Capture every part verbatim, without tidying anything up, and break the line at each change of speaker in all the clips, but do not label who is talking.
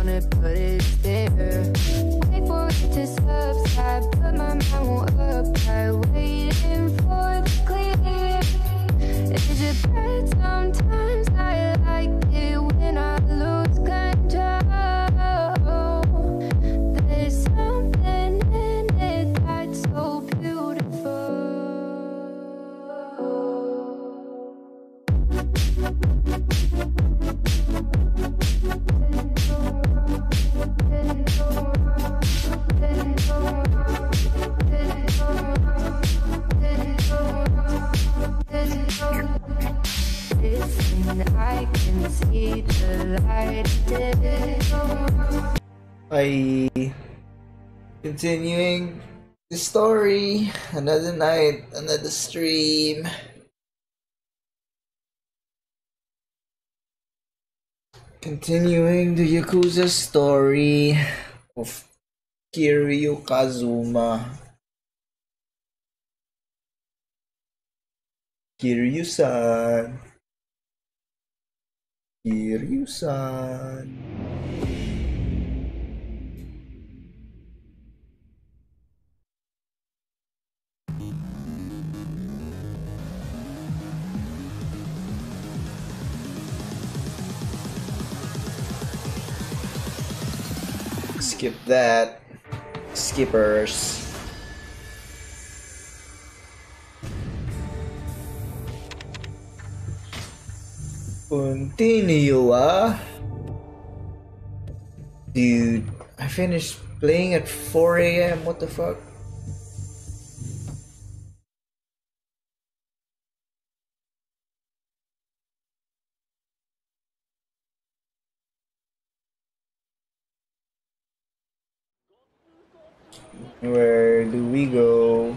on it, but it's there. Wait for it to subside, but my mind won't upside. Waiting for the clear. Is it bad sometimes? I like it when I lose control. There's something in it that's so beautiful. I can see the light.
I continuing the story. Another night, another stream. Continuing the Yakuza story of Kiryu Kazuma. Kiryu-san. Kiryu-san. Skip that. Skippers. Continue, ah. Dude, I finished playing at four A M What the fuck? Where do we go?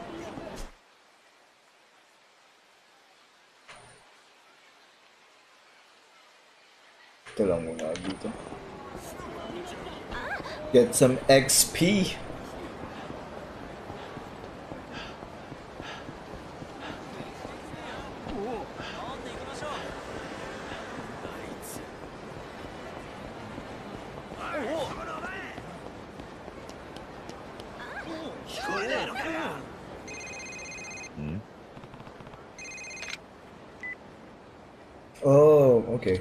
Ito lang muna dito. Get some X P. Oh, okay.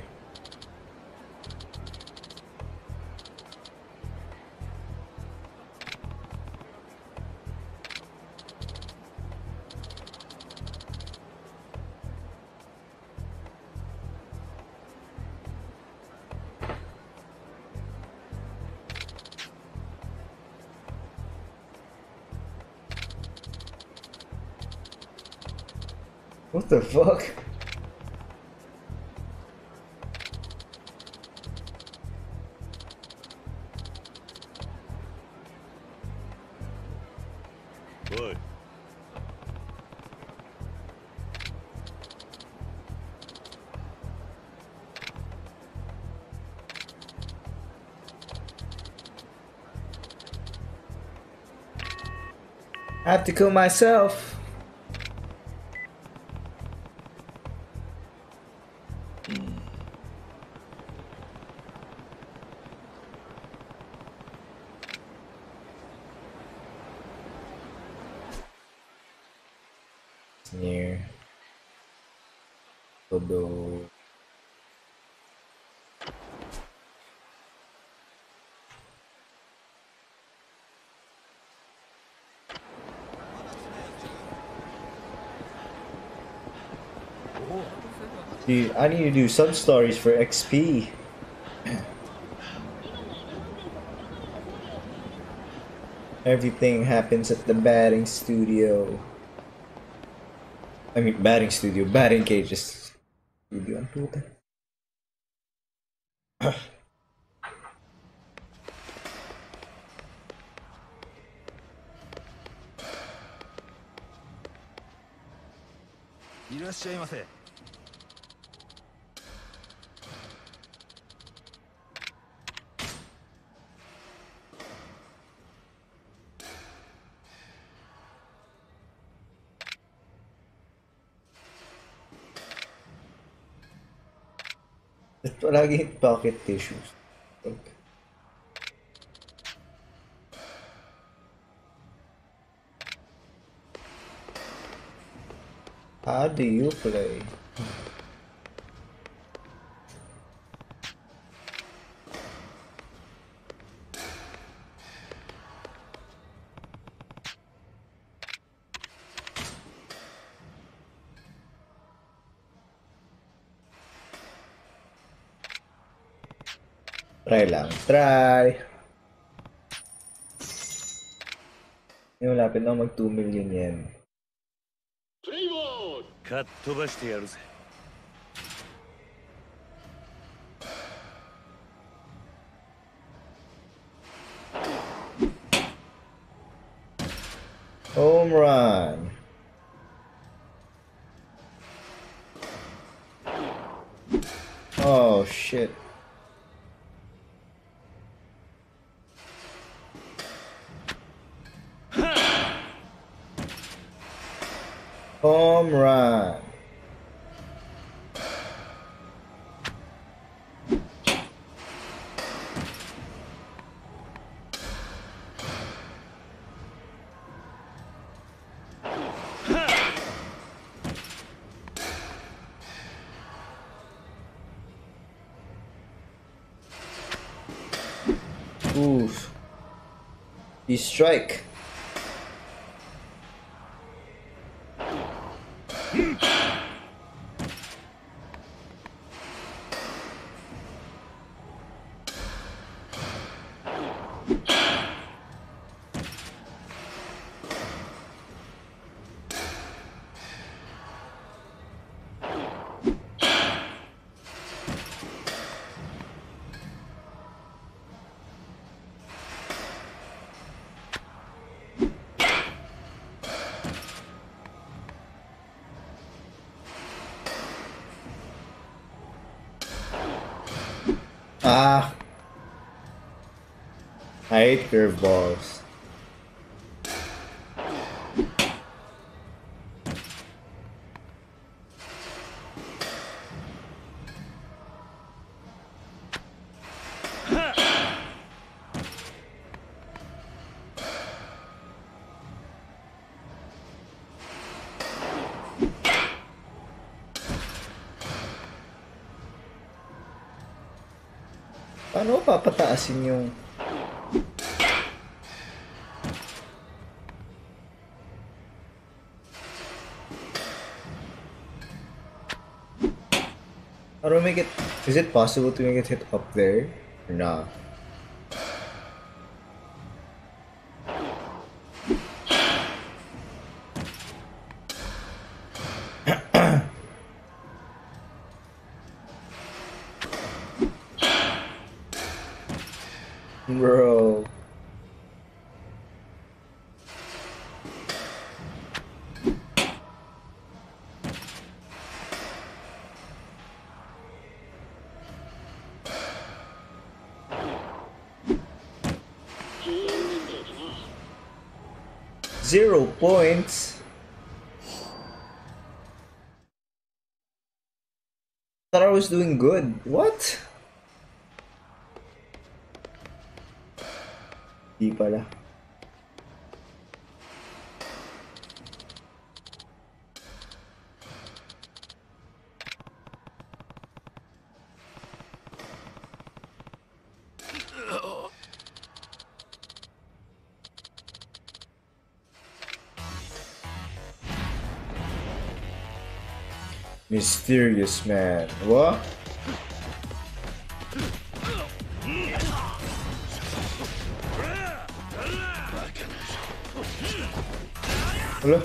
What the fuck?
Good.
I have to kill myself. Near Todo. Dude, I need to do some stories for X P. Everything happens at the batting studio. I mean, batting studio, batting cages. Studio ang puta.
Irashaimase.
Palagi pocket tissues. Okay. How do you play? Try lang. Try! Yung lapit na mag two million yen.
かっ飛ばしてやるぜ。
Home run! Oh shit. Home run. Oof. You strike. Ah. I hate curveballs. Paano papataasin yung... How do I make it... Is it possible to make it hit up there? Or not? Bro. Zero points. Thought I was doing good. What? Di pala. Mysterious man. What? Hello?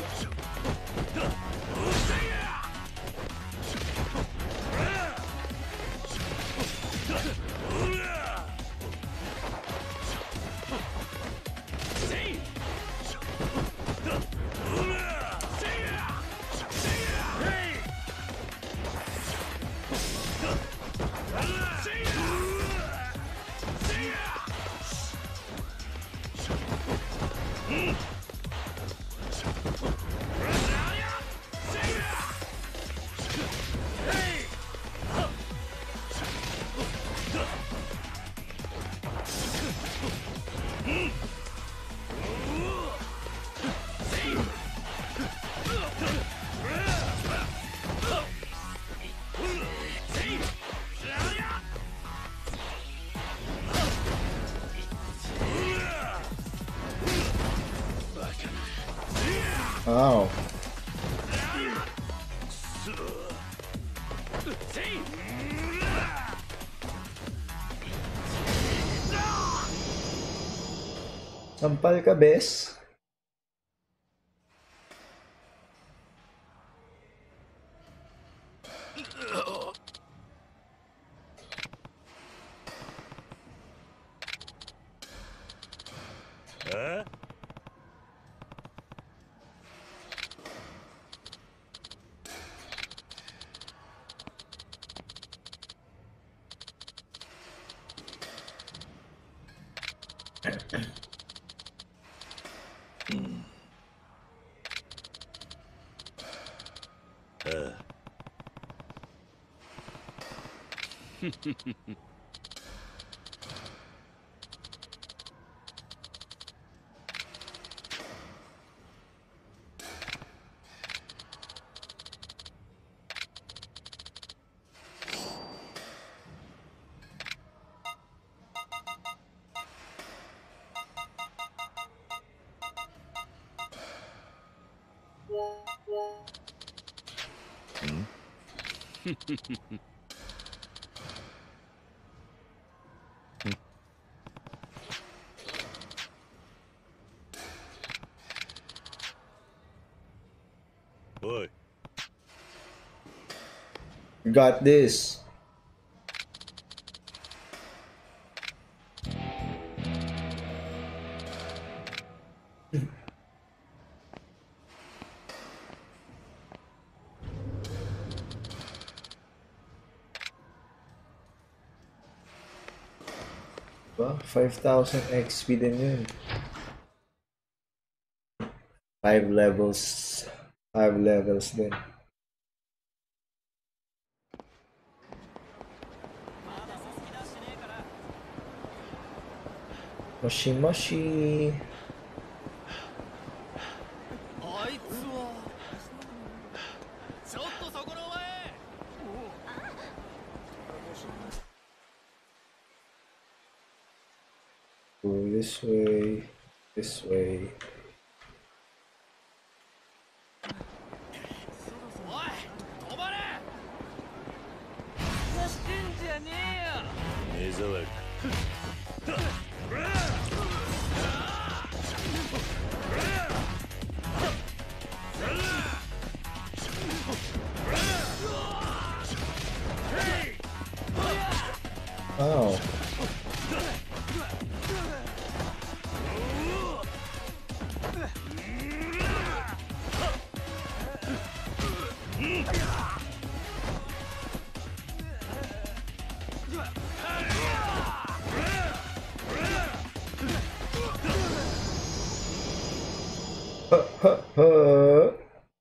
Wow. Sampal ka, bes.
Huh? Uh. Boy.
Got this. five thousand X P din yun. five levels. five levels din. Moshi moshi. Go this way, this way. Oh. Huh, huh, huh.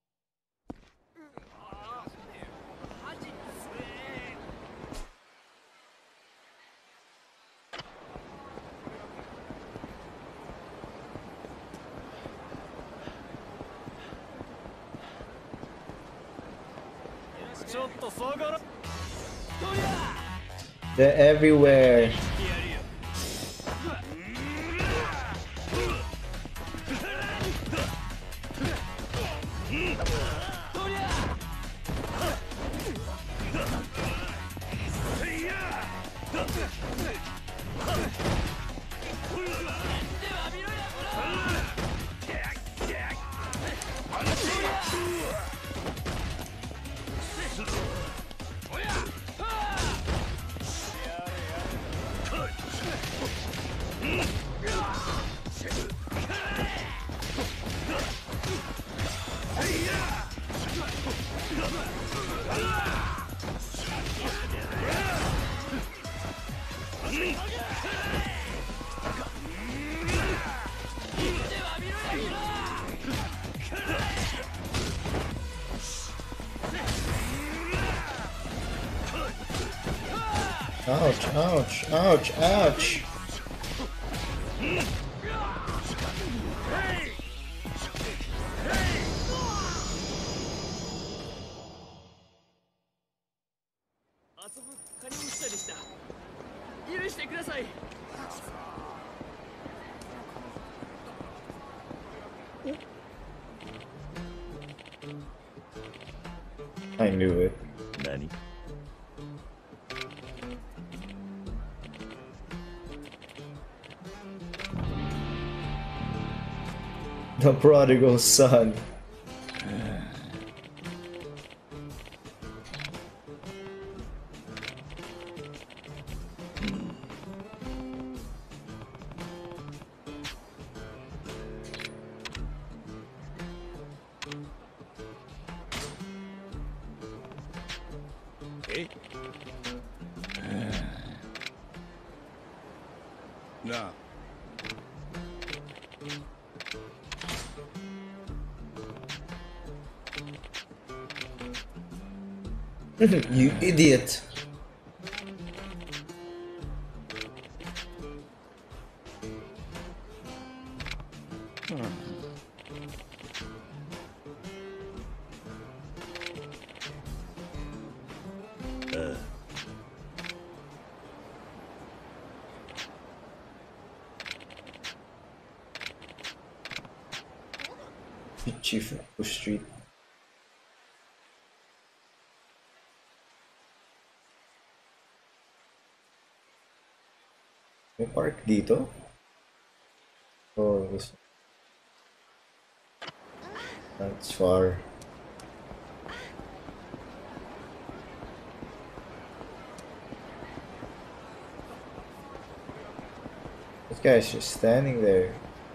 They're everywhere. Ouch, ouch, ouch, ouch. knew it.
Nani?
The prodigal son.
Hey. Nah.
You idiot.
Uh.
Chief of Street. May park dito? Oh, this... That's far. This guy's just standing there.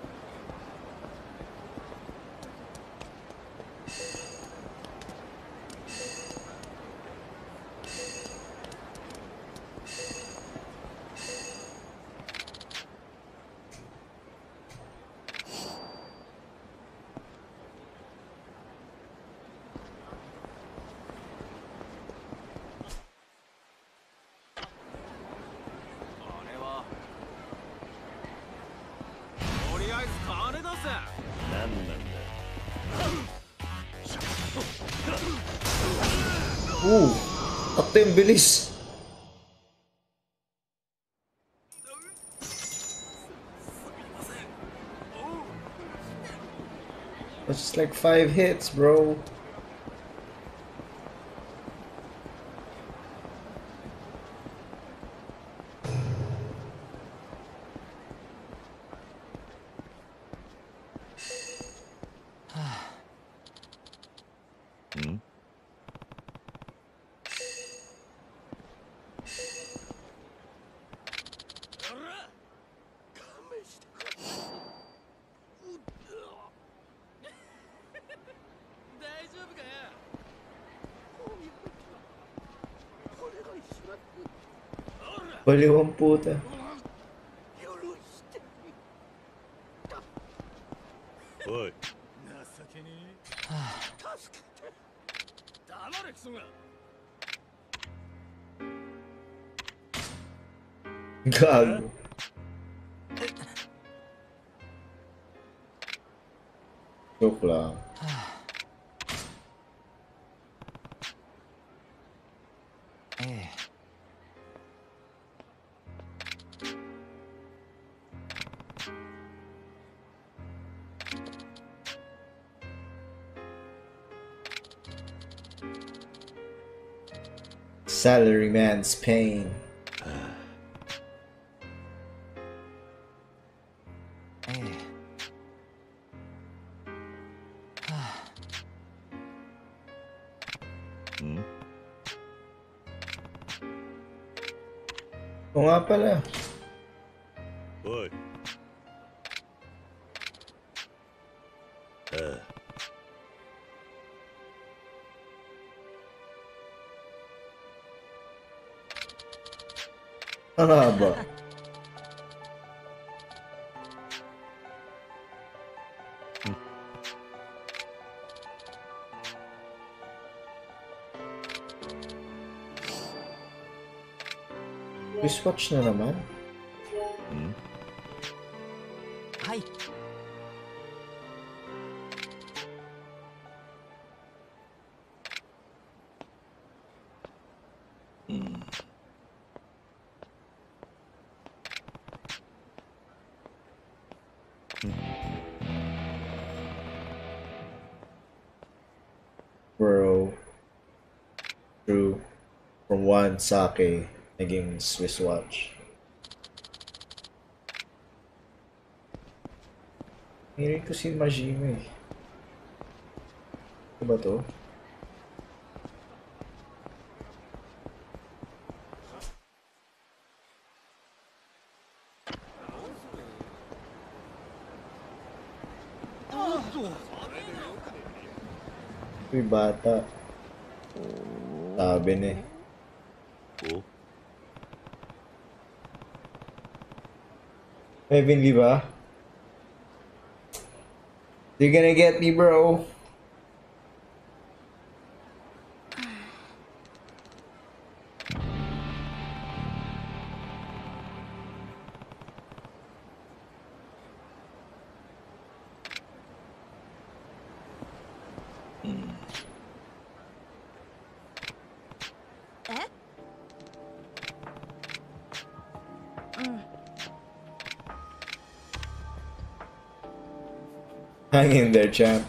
Uh! Ate, ang bilis! That's just like five hits, bro.
Hmm?
Baliw ang puta.
Oi.
Gago. Joke lang. Salaryman's pain.
Hmm?
Oo nga pala.
Oi. Uh.
Ano nga ba? Wristwatch na naman?
Hmm?
Hi.
Hmm.
Bro. From one sake, naging Swiss watch. Hirin ko si Majima eh. Ano ba to? Uy, bata. Sabi na eh.
Oh.
Heavenly ba? You're gonna get me, bro. Hang in there, champ.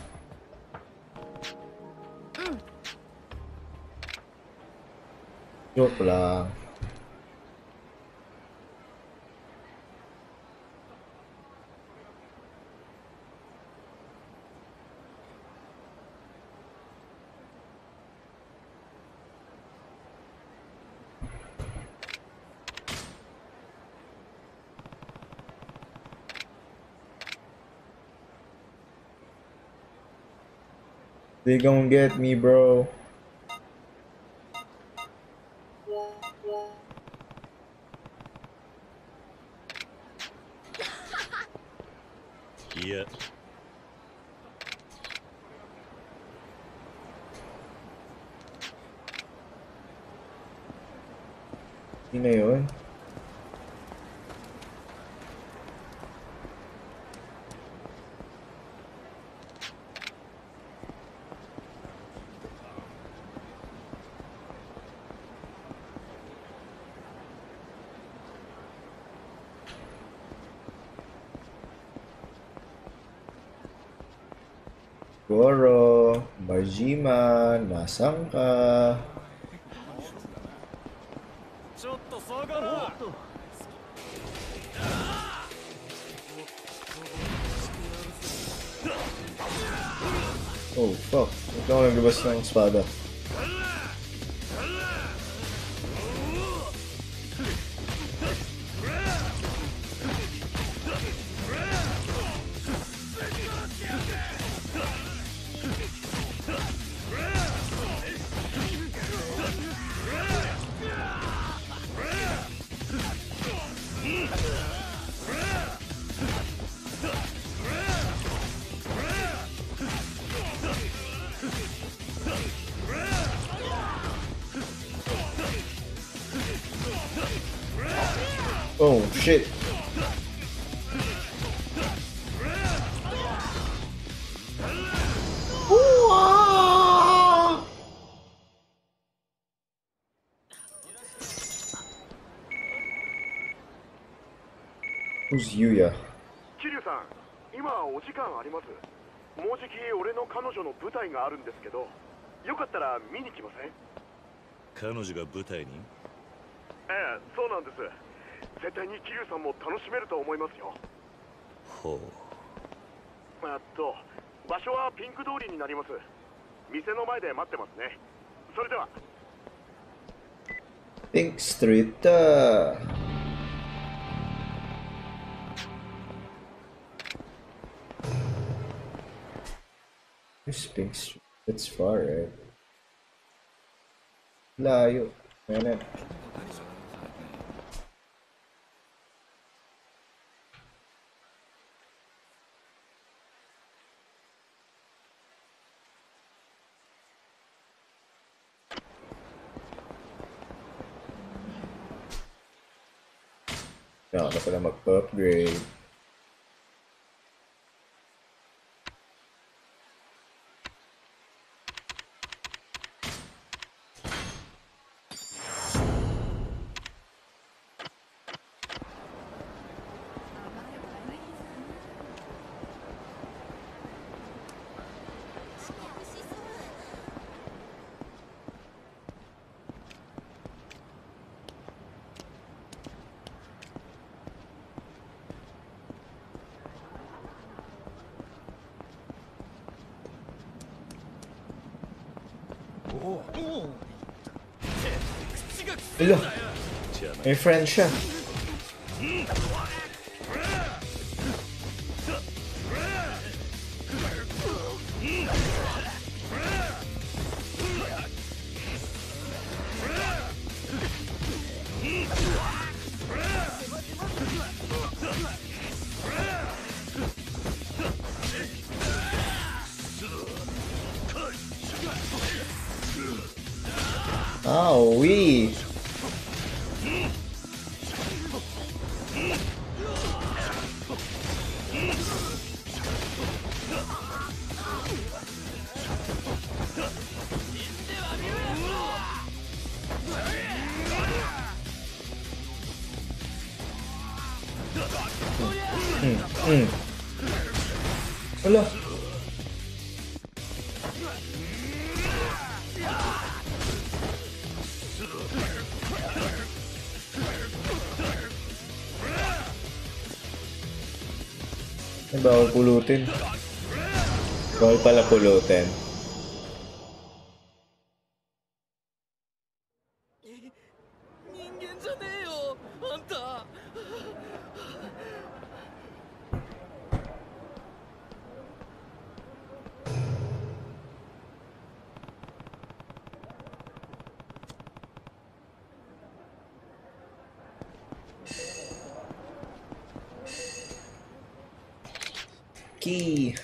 Joke lang. They gon' get me, bro.
Yeah.
Sino yun? Goro, Majima, nasan ka? Oh, fuck. Ikaw naglabas ng espada. Oh, shit. Who's Yuya?
桐生さん、今お時間あります？もうじき俺の彼女の舞台があるんですけど、よかったら見に来ません？
彼女が舞台に？
ええ、そうなんです。絶対に桐生さんも楽しめると思いますよ。
ほう。
あと、場所はピンク通りになります。店の前で待ってますね。それでは。
Pink Street. Uh... Where's Pink Street? That's far, right? Layo. Ayan. Kailangan na pala mag-upgrade. Alo, may friend siya. Oh, we. Hmm. Hmm. Alo. Ay, bawal pulutin. Bawal pala pulutin.
人間じゃねえよあんた。
Key.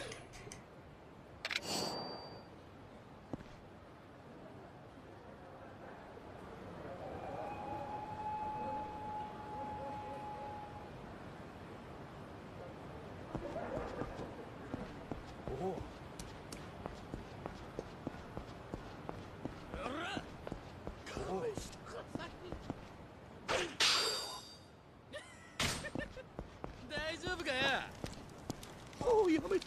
Oh. 大丈夫かよ。おお、やめ。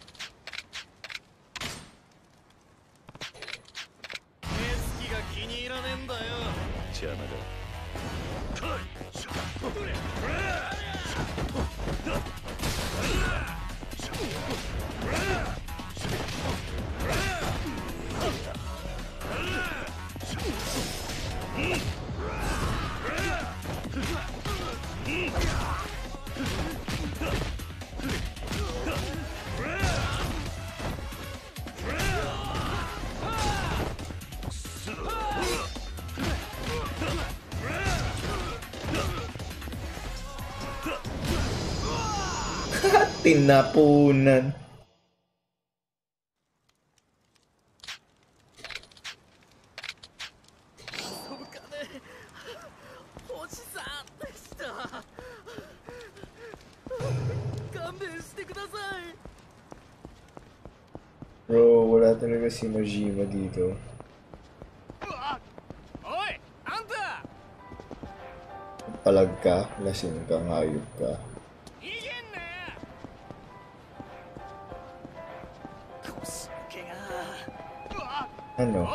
目つきが気に入らねえんだよ。
邪魔だ。
Tinapunan. Bro, wala talaga si Majima dito. Palag ka, lasing ka, ngayop ka. Ano?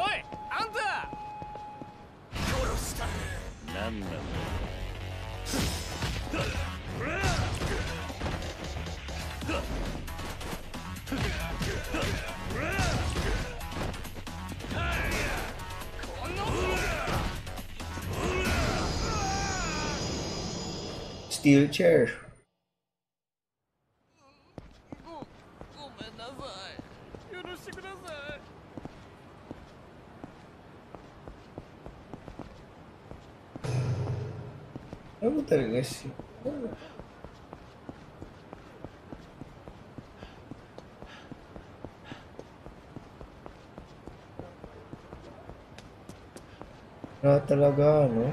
Steel chair. Ano talaga si... Wala talaga, no?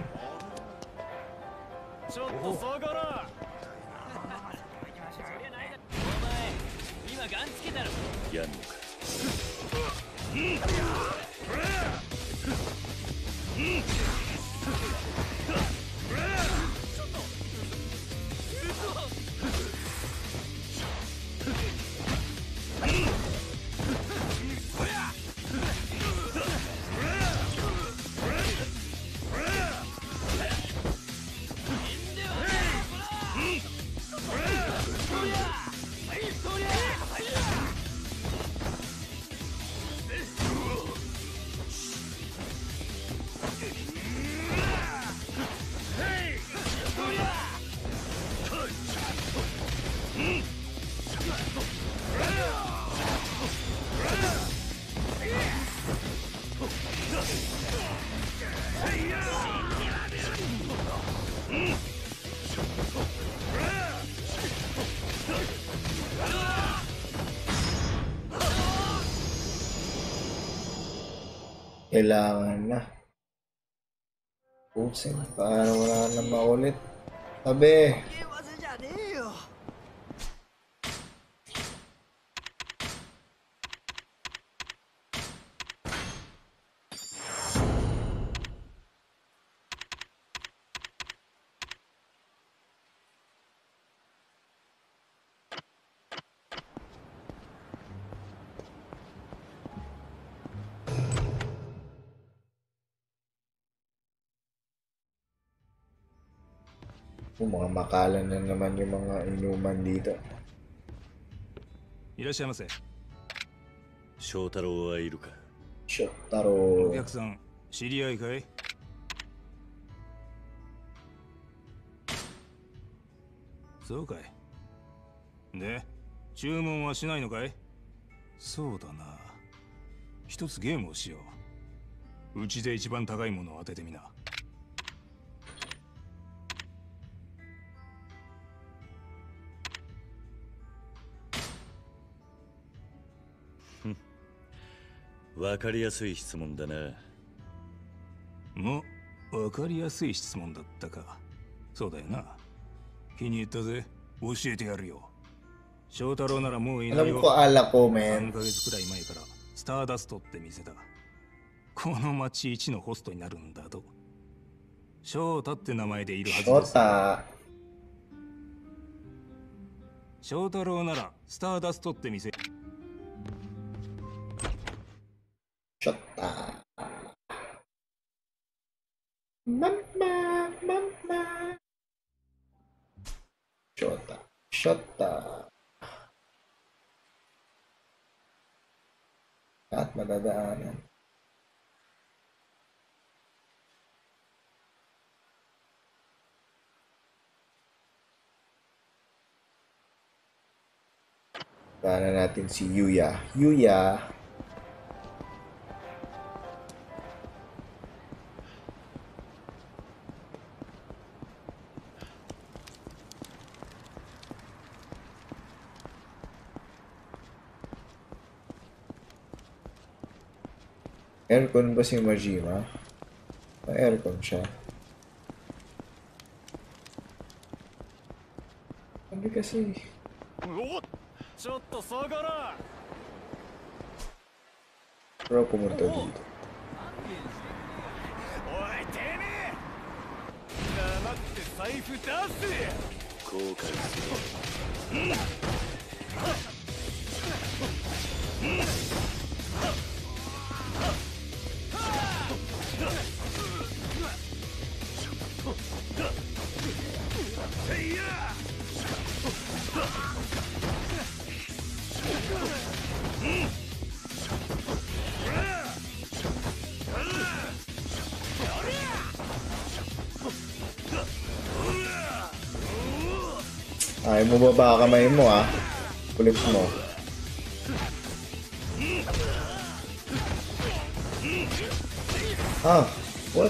Kailangan na. Pusing, paano wala na maulit? Sabi! Oh, mga makalan na naman yung mga inuman dito.
いらっしゃいませ。
翔太郎はいるか。
Shotaro.
お客さん、知り合いかい？そうかい。で、注文はしないのかい？そうだな。一つゲームをしよう。うちで一番高いものを当ててみな。
わかりやすい質問だな。
もう、わかりやすい質問だったか。そうだよな。気に入ったぜ。教えてやるよ。翔太郎ならもういない
Alam
よ。
ko, ala ko,
さ
man.
んかげつくらい前からスターダストって店だ。この町一のホストになるんだと。翔太って名前でいるはずです。
Shota.
翔太郎ならスターダストって店。
Shota. Mama, mama. Shota. Shota. At madadaanan. Daanan natin si Yuya. Yuya. Aircon ba si Majima? May aircon siya. Hindi kasi. Pero pumunta dito. Ay mo baba kamay mo ah. Kulit mo. Ah, what?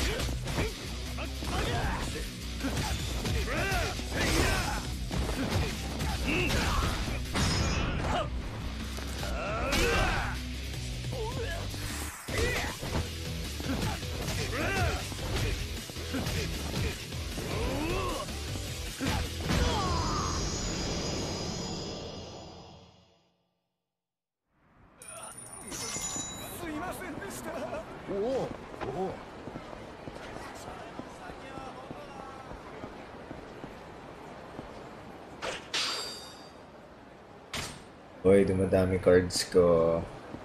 Uy, dumadami cards ko.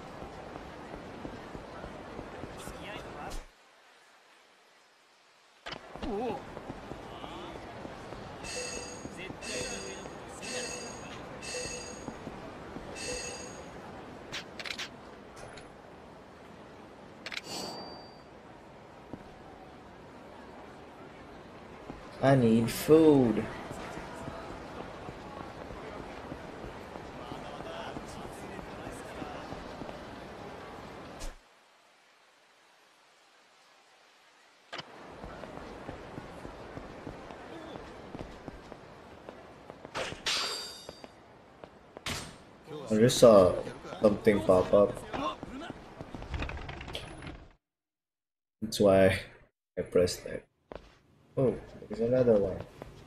I need food. I just saw something pop up. That's why I pressed that. Oh, there's another one.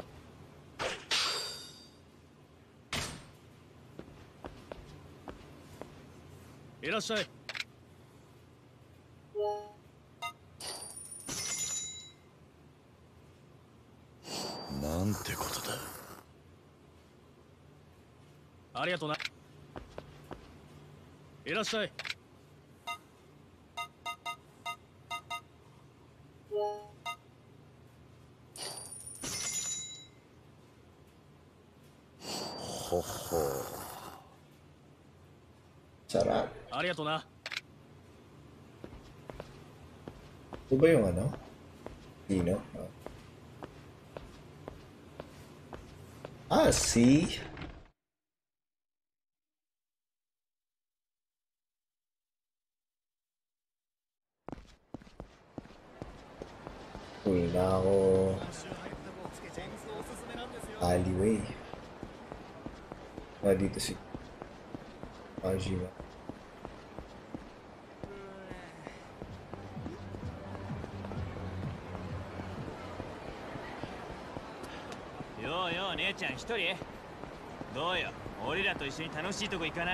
いらっしゃい。
なんてことだ。
ありがとな。いらっしゃい。
ほほ。
Sarap.
ありがとな。
Ito ba yung ano? Dino? Ah, see? Uy na ako. Alleyway. Ah, dito si Majima.
ようよう姉ちゃん一人どうよ俺らと一緒に楽しいとこ行かない？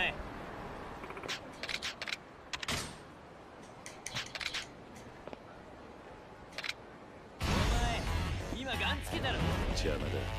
お前今ガンつけたろ。
邪魔だ。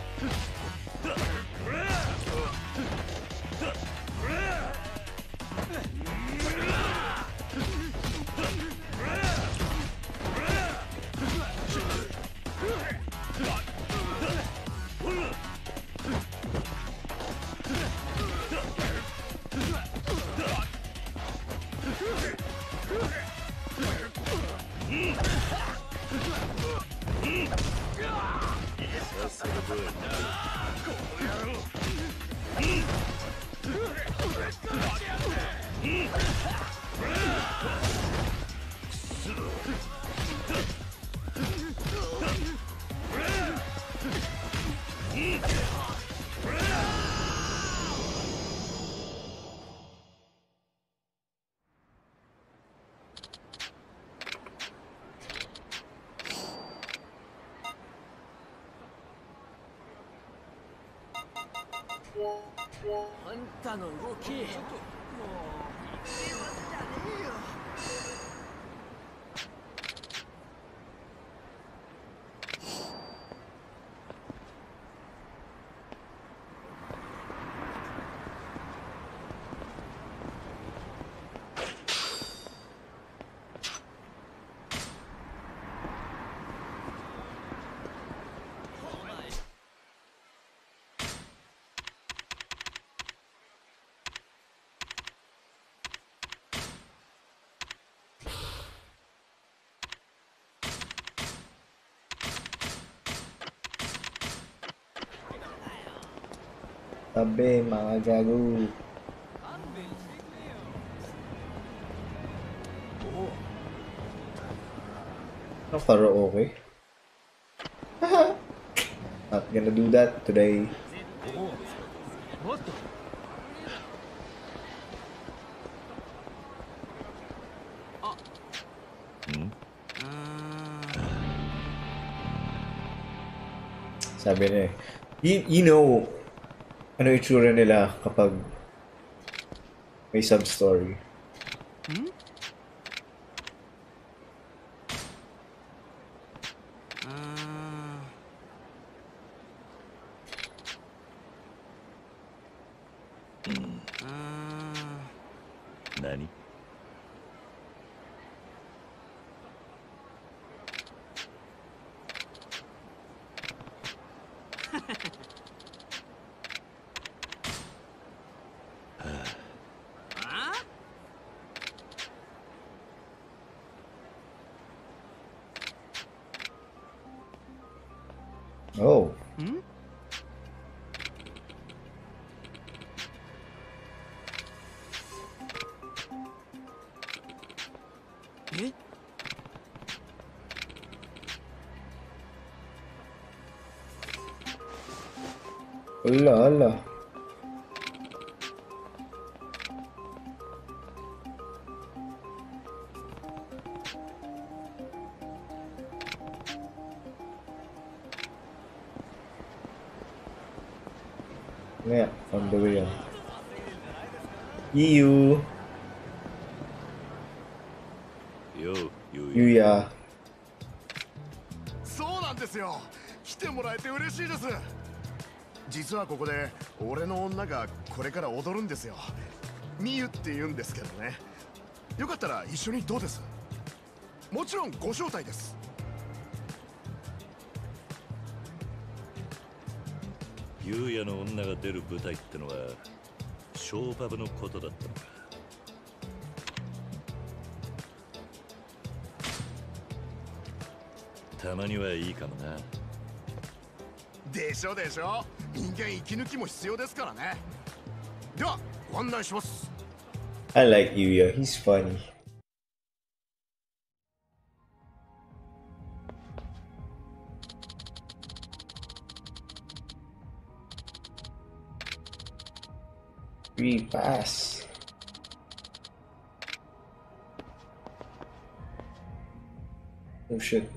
あんたの動きもう一点技じゃねえよ。
Tabi, mga gago. Ano karaoke? Not gonna do that today. Sabi niya eh. You, you know, ano itsura nila kapag may sub-story?
Hmm?
Nani?
Oh.
Hmm? Eh?
Ala, ala. Yeah, on the wheel. You,
ようゆう
you
や
ya.
そうなんですよ。来てもらえて嬉しいです。実はここで俺の女がこれから踊るんですよ。ミユって言うんですけどね。よかったら一緒にどうです？もちろんご招待です。
ゆうやの女が出る舞台ってのはショーパブのことだったのか。たまにはいいかもな。
でしょでしょ。人間息抜きも必要ですからね。ではご案内します。
I like Yuya. He's funny. Free pass. Oh shit.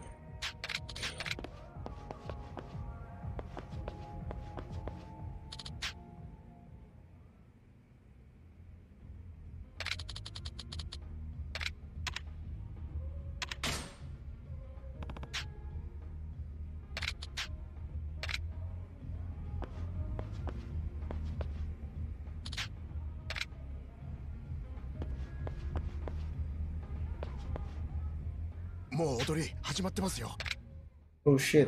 もう踊り始まってますよ。
Oh shit.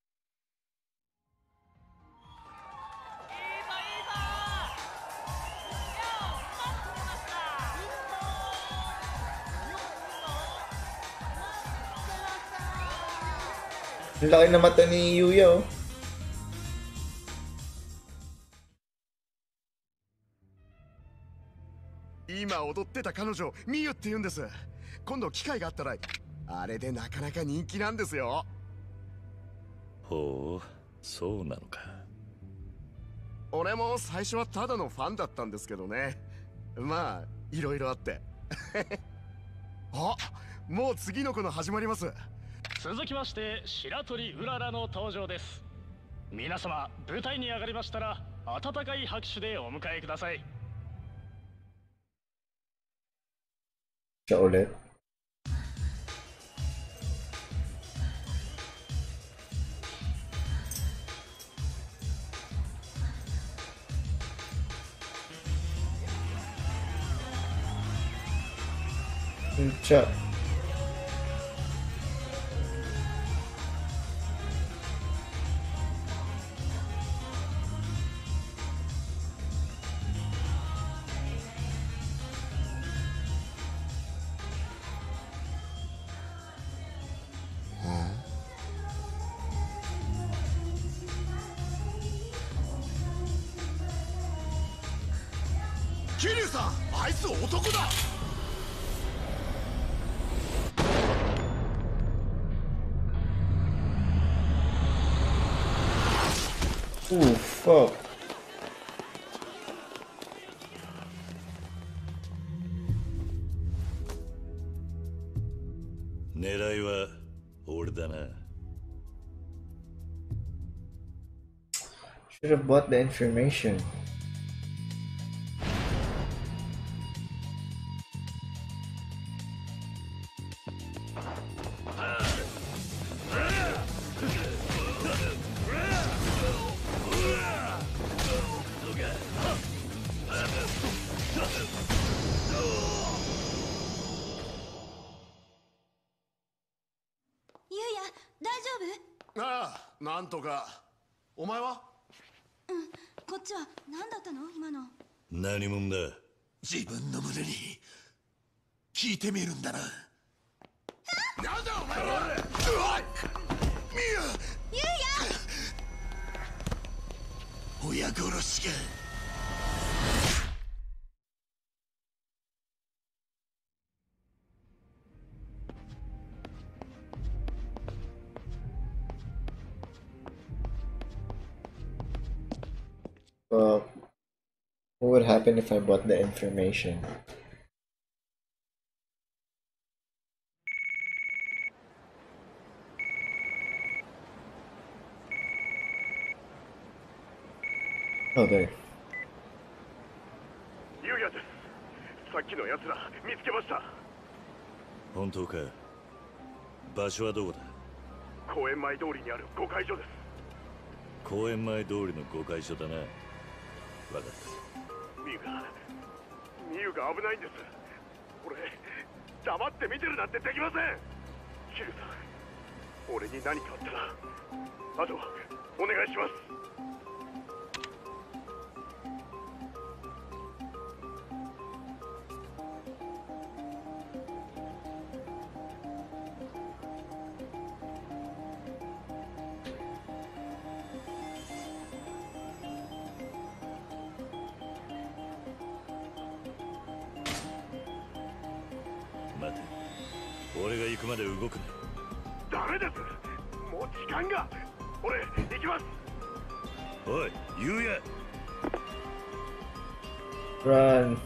Ang laki na mata ni Yuya, oh.
今踊ってた彼女ミユって言うんです。今度機会があったらあれでなかなか人気なんですよ。
ほう、そうなのか。
俺も最初はただのファンだったんですけどね。まあいろいろあって。あ、もう次の子の始まります。
続きまして白鳥うららの登場です。皆様舞台に上がりましたら温かい拍手でお迎えください。
Siya ulit. Siya.
桐生さん、あいつ男だ。
Oh fuck.
狙いは俺だな。
Should have bought the information.
Yuya, 大丈夫？
ああ、なんとか。お前は？
うん、こっちは何だったの今の？
何者だ。
自分の胸に聞いてみるんだな。なんだお前は！うわっ！ミユ！
ユヤ！
親殺しが。
Uh, what would happen if I bought the information? Oh, there.
さっきの奴ら見つけました。
本当か。場所はどこだ？
公園前通りにある誤解所です。
公園前通りの誤解所だな。分かった。
ミユがミユが危ないんです。俺黙って見てるなんてできません。キリュウさん、俺に何かあったらあとお願いします。
待て、俺が行くまで動くな。
ダメです。もう時間が。俺行きます。
おい、ゆうや。
Run.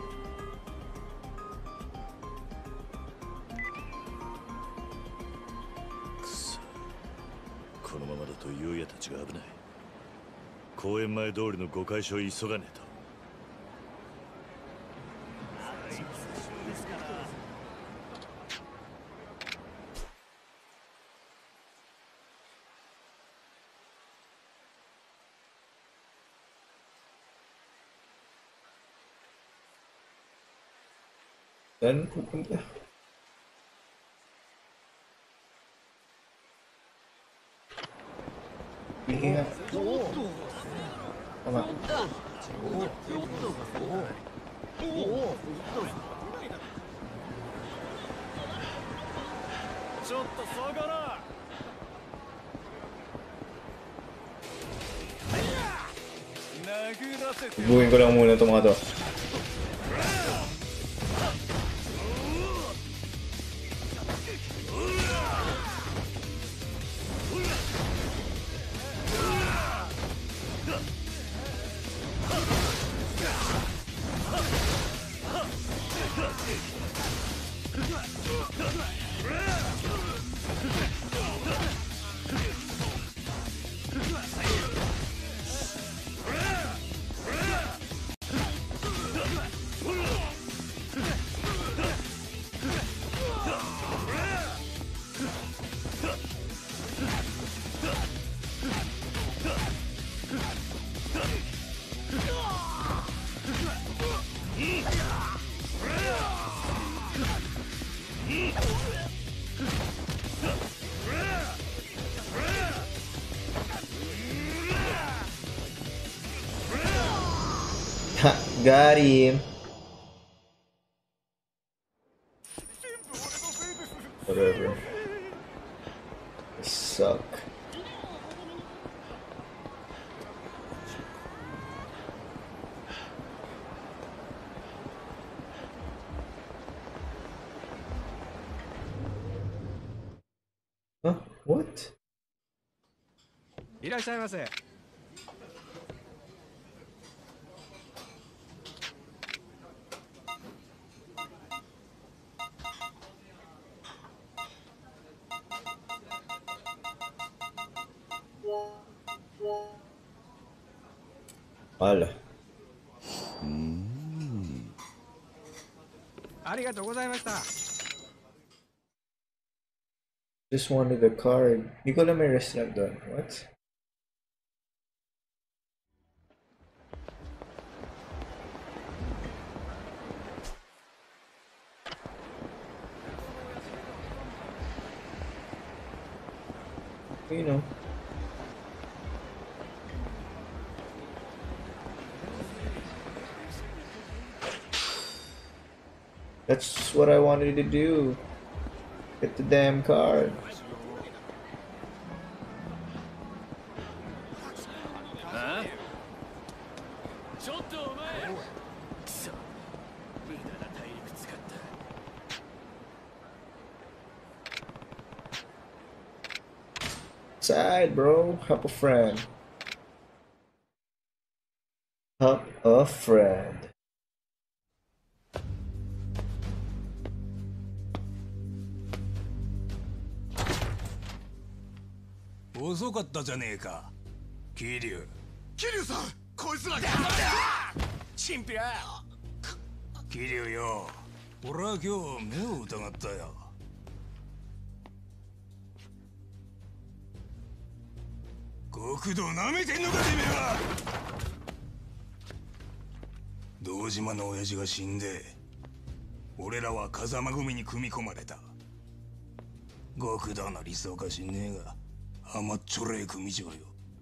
くそ、このままだとゆうやたちが危ない。公園前通りの誤解所を急がねえと。
Dan pupunta. Sige nga. Tama. Ibuhin ko lang muna itong mga to. Ha, got him. Whatever. They suck. Huh? What?
いらっしゃいませ。
Hala.
ありがとうございました。
Just wanted the card. Hindi ko na may restaurant doon. What? You know. That's what I wanted to do. Get the damn card.
Huh?
Side, bro. Help a friend. Help a friend.
遅かったじゃねえか、桐生。
桐生さん、こいつらが。
チンピラ。 桐生よ、俺は今日目を疑ったよ。極道なめてんのかてめえは。堂島の親父が死んで俺らは風間組に組み込まれた。極道の理想か知んねえが甘っちょろえ組長よ。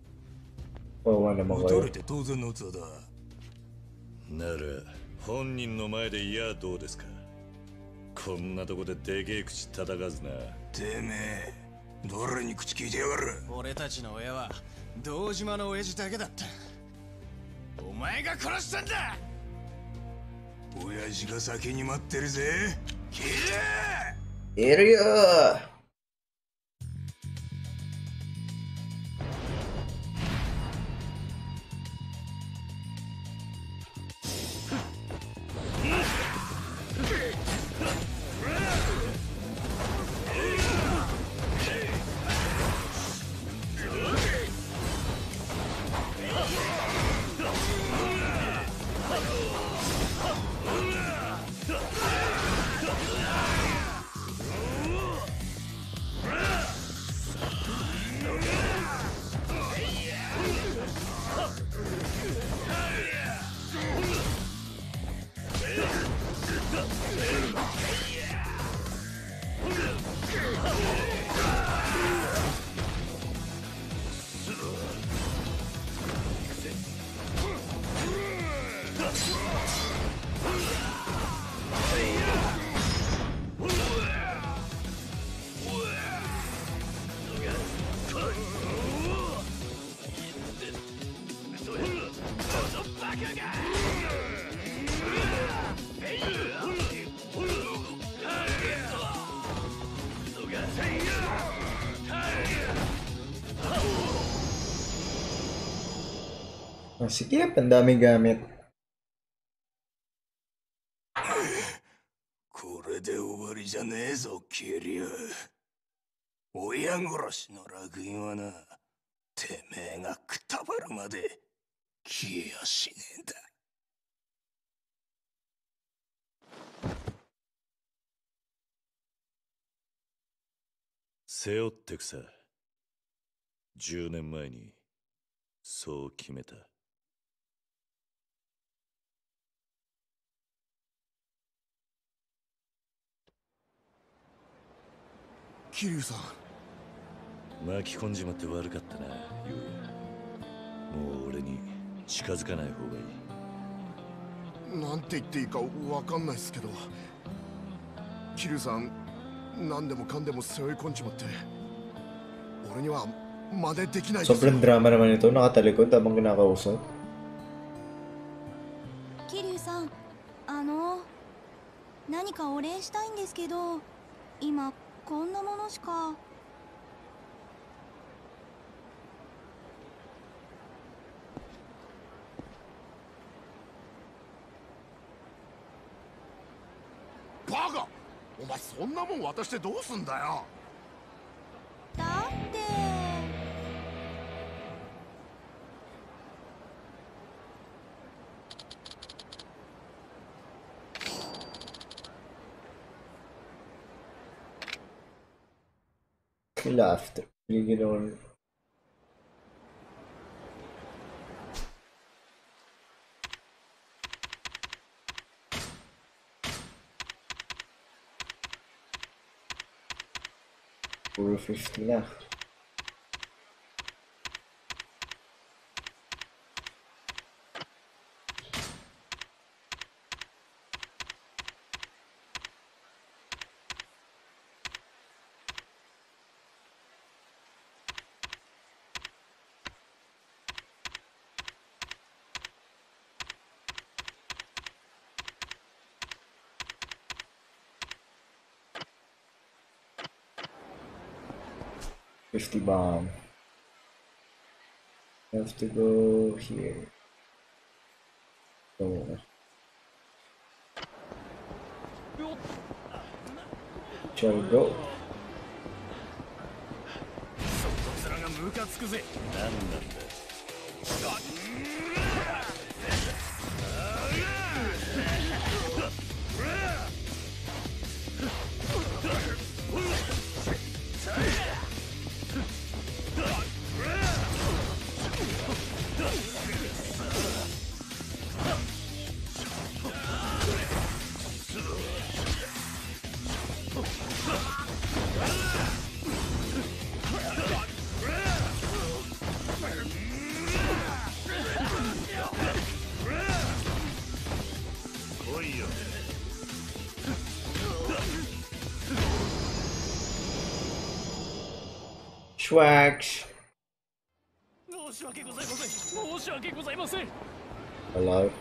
撃たれて当然の器だ。
なら本人の前でいやどうですか。こんなとこででけえ口叩かずな。
てめえ誰に口聞いてやがる。
俺たちの親は堂島の親父だけだった。お前が殺したんだ。
親父が先に待ってるぜ。切れ
いるよ。Sige, pandami gamit.
これで終わりじゃねえぞ、キリア。親殺しの楽園はな、てめえがくたばるまで消えやしねえんだ。
背負ってくさ。じゅうねんまえにそう決めた。
桐生さ
ん、巻き込んじまって悪かったな、ゆうや。もう俺に近づかない方がいい。
なんて言っていいかわかんないっすけど、桐生さん何でもかんでも背負い込んじまって俺には真似できないですよ。
Sobrang drama naman ito, nakatalikod habang kinakausap.
桐生さん、あの何かお礼したいんですけど、今こんなものしか。
バカ！お前そんなもん渡してどうすんだよ。
だって
He laughed. You know. Puro fifty na. fifty bomb. Have to go here. Oh. Shall we go?
そ面がムカつくぜ。
何なんだ。
Schwax.
申し訳ございません。申し訳ございません。
Hello.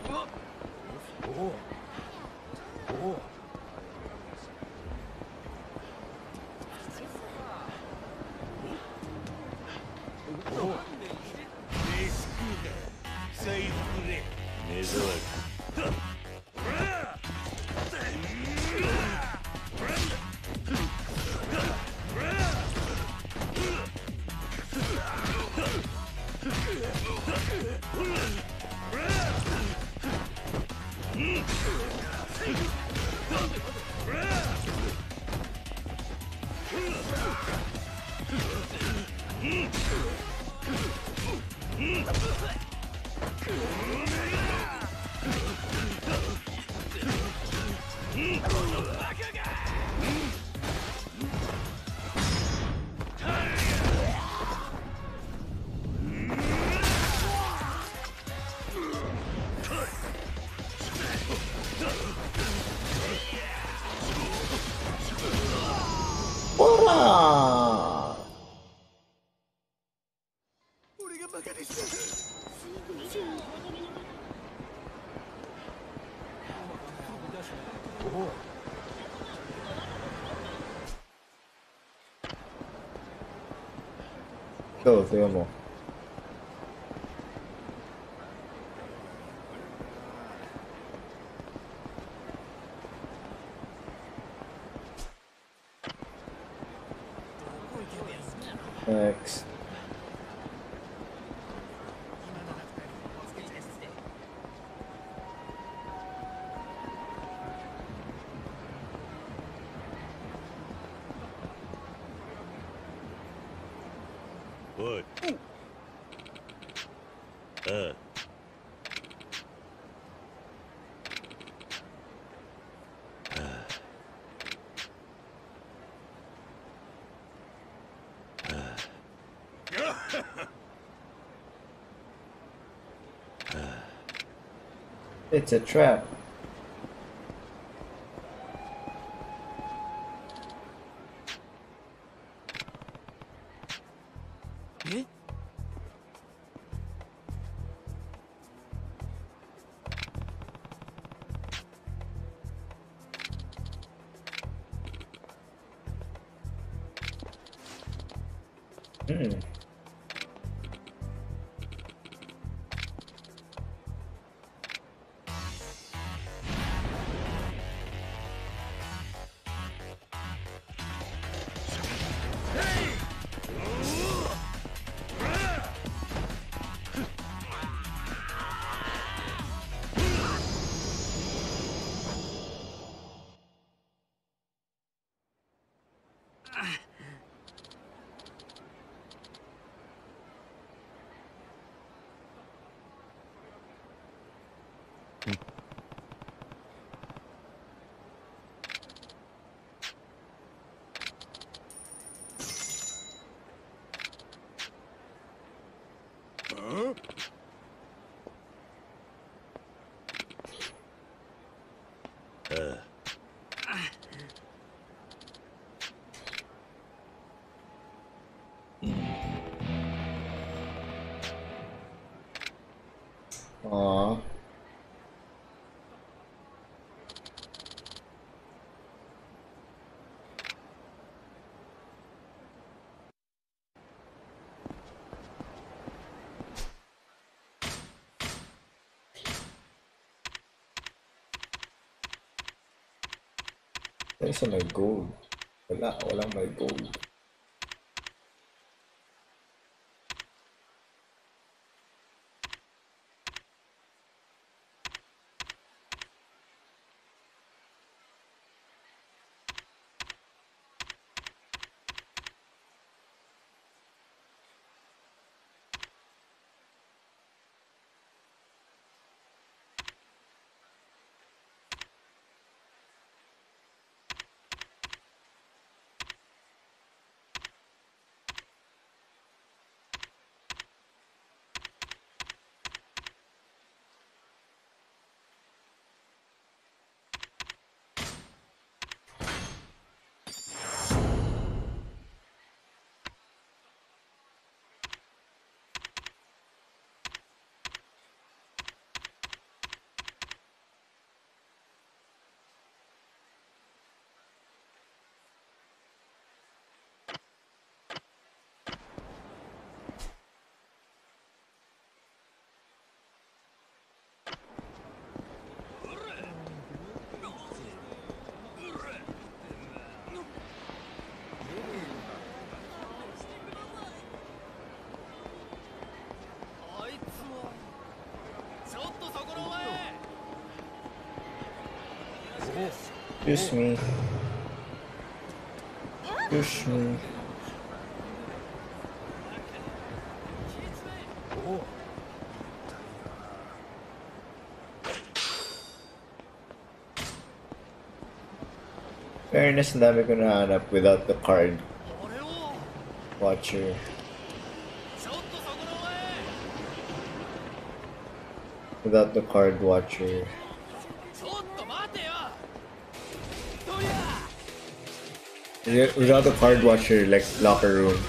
Ora!
俺がバカでした。
Go, veamos. Next.
What? Uh.
It's a trap. Hmm.
Uh.
Aww. There's my gold. Wala, wala may gold. Excuse me. Excuse me. Fairness, ang dami ko nahanap without the card watcher. Without the card watcher. Without the card watcher, like locker room.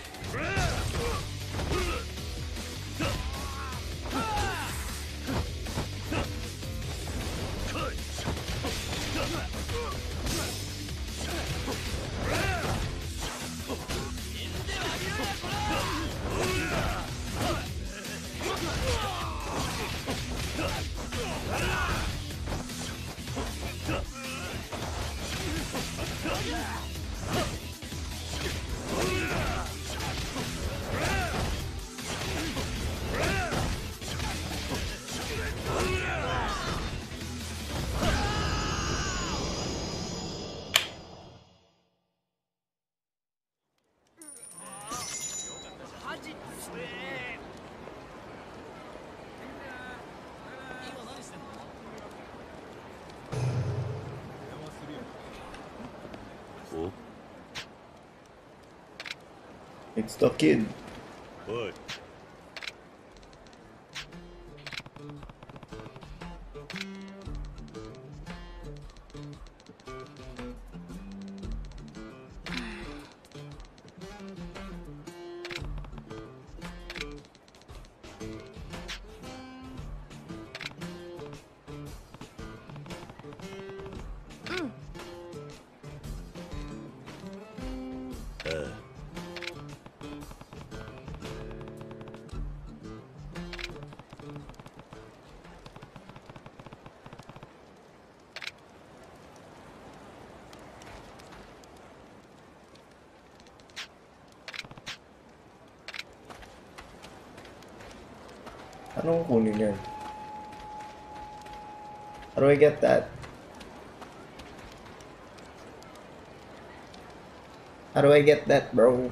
It's the kid.
What?
Anong kunin yan? How do I get that? How do I get that, bro?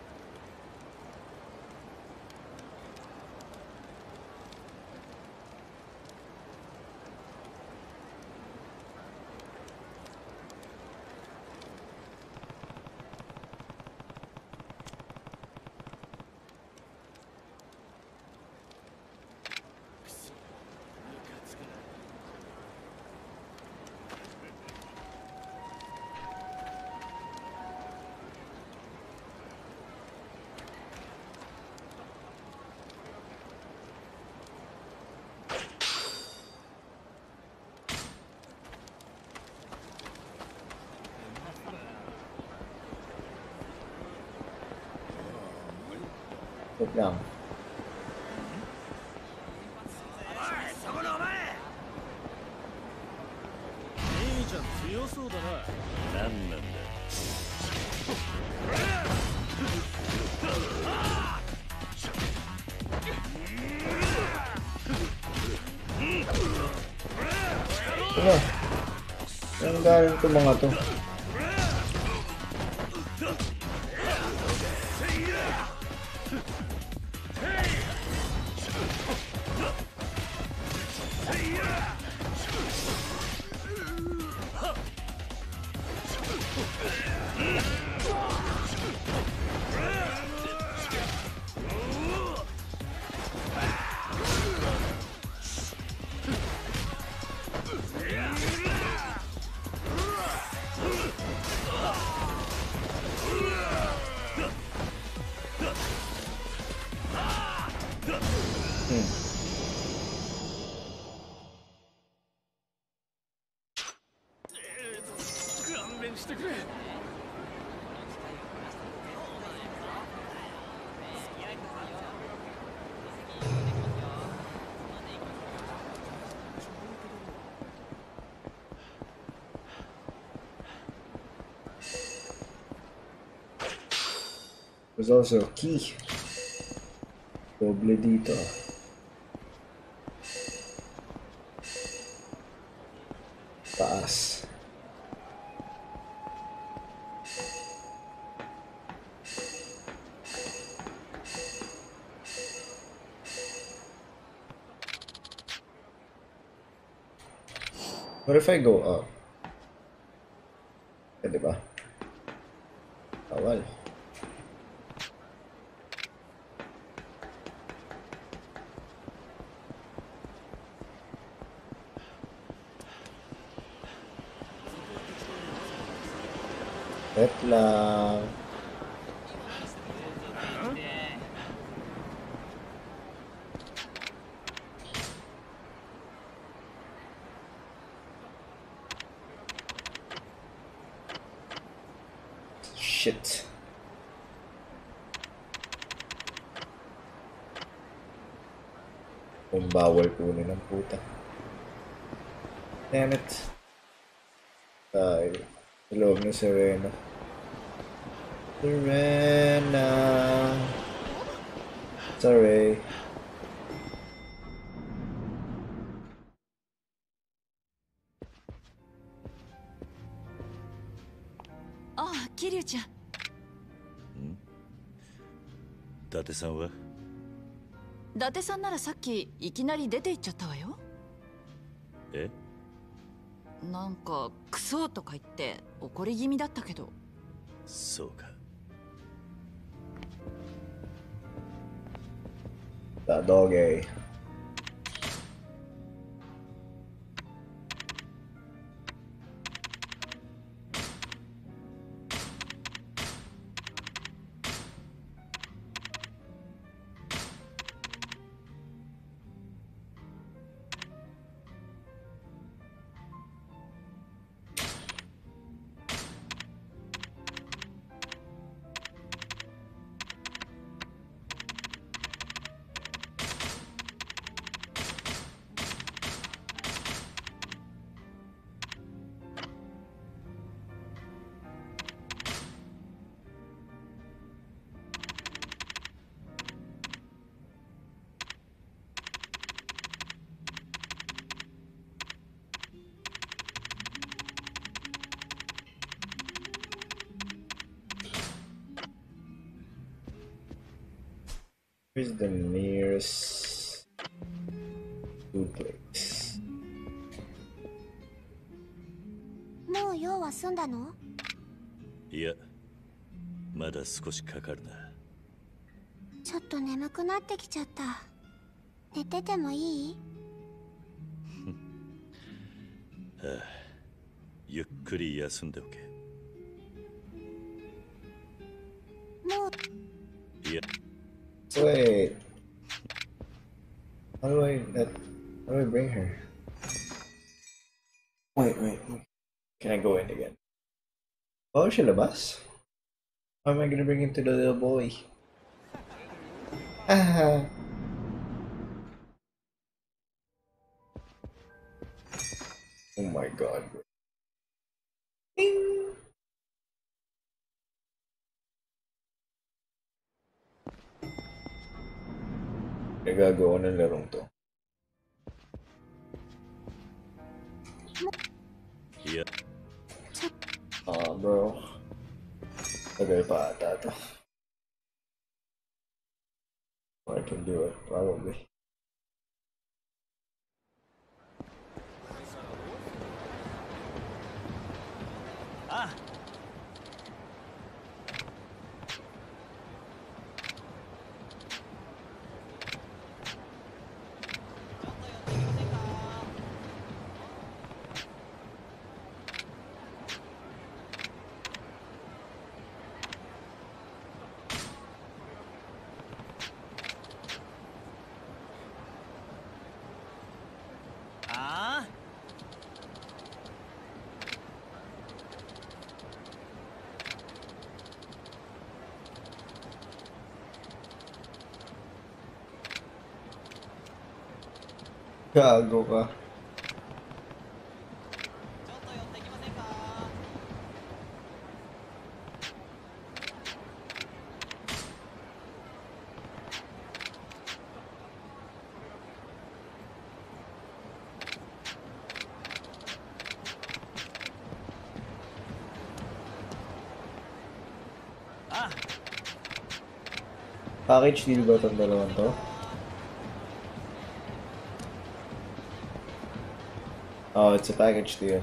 Wait lang. Ano? Ang galing ko mga to. There's also a key. Doble dito. Taas. What if I go up? Pwede ba? Bawal. Wait lang. Shit. Kung bawal kunin ng puta. Damn it. Ay, ilog ni Serena. Serena. Sorry.
ああ、桐生ちゃん。
ん？伊達さんは？
伊達さんならさっきいきなり出て行っちゃったわよ。
え？
なんかクソとか言って怒り気味だったけど。
そうか。
That dog A. Where's the nearest food place?
もう用は済んだの？
いや、まだ少しかかるな。
ちょっと眠くなってきちゃった。寝ててもいい？
はあ、ゆっくり休んでおけ。
もう。
いや。
Wait. How do I that how do I bring her? Wait, wait, wait. Can I go in again? Oh, siya labas? How am I gonna bring him to the little boy? Ah. Oh my god. Ding. Nagagawa ng larong to.
Yeah.
Ah, bro. Tagal pa ata to. I can do it, probably.
Ah.
Gago ka. Package deal ba itong dalawang to? Oh, it's a package deal.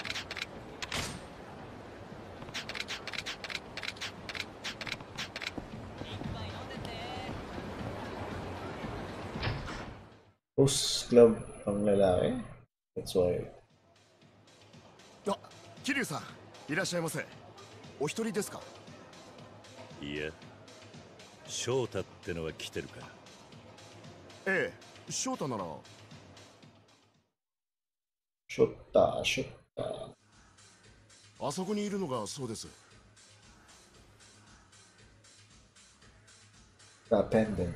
Host club pang lalaki. That's why.
あ、桐生さんいらっしゃいませ。お一人ですか？
いや、翔太ってのは来てるか？
ええ、翔太なら。
ショッター、ショッター。
あそこにいるのがそうです。
The pendant。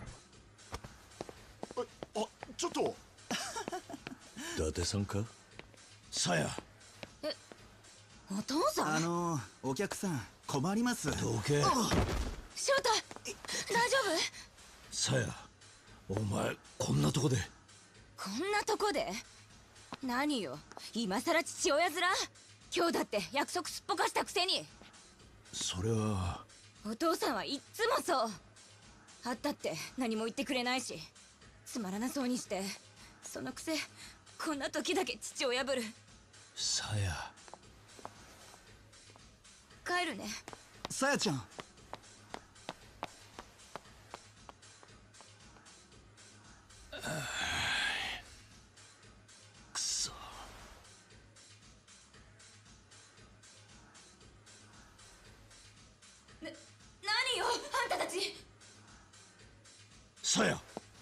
あ、ちょっと。
伊達さんか？
さや。
え、お父さん？
あのお客さん困ります。どけ。
翔太、大丈夫？
さや、お前こんなとこで。
こんなとこで？何よ、今さら父親面？今日だって約束すっぽかしたくせに。
それは。
お父さんはいっつもそう。会ったって何も言ってくれないし、つまらなそうにして、そのくせこんな時だけ父親ぶる。
さや。
帰るね。
さやちゃん。
くそ。
な、何よあんたたち。
さや。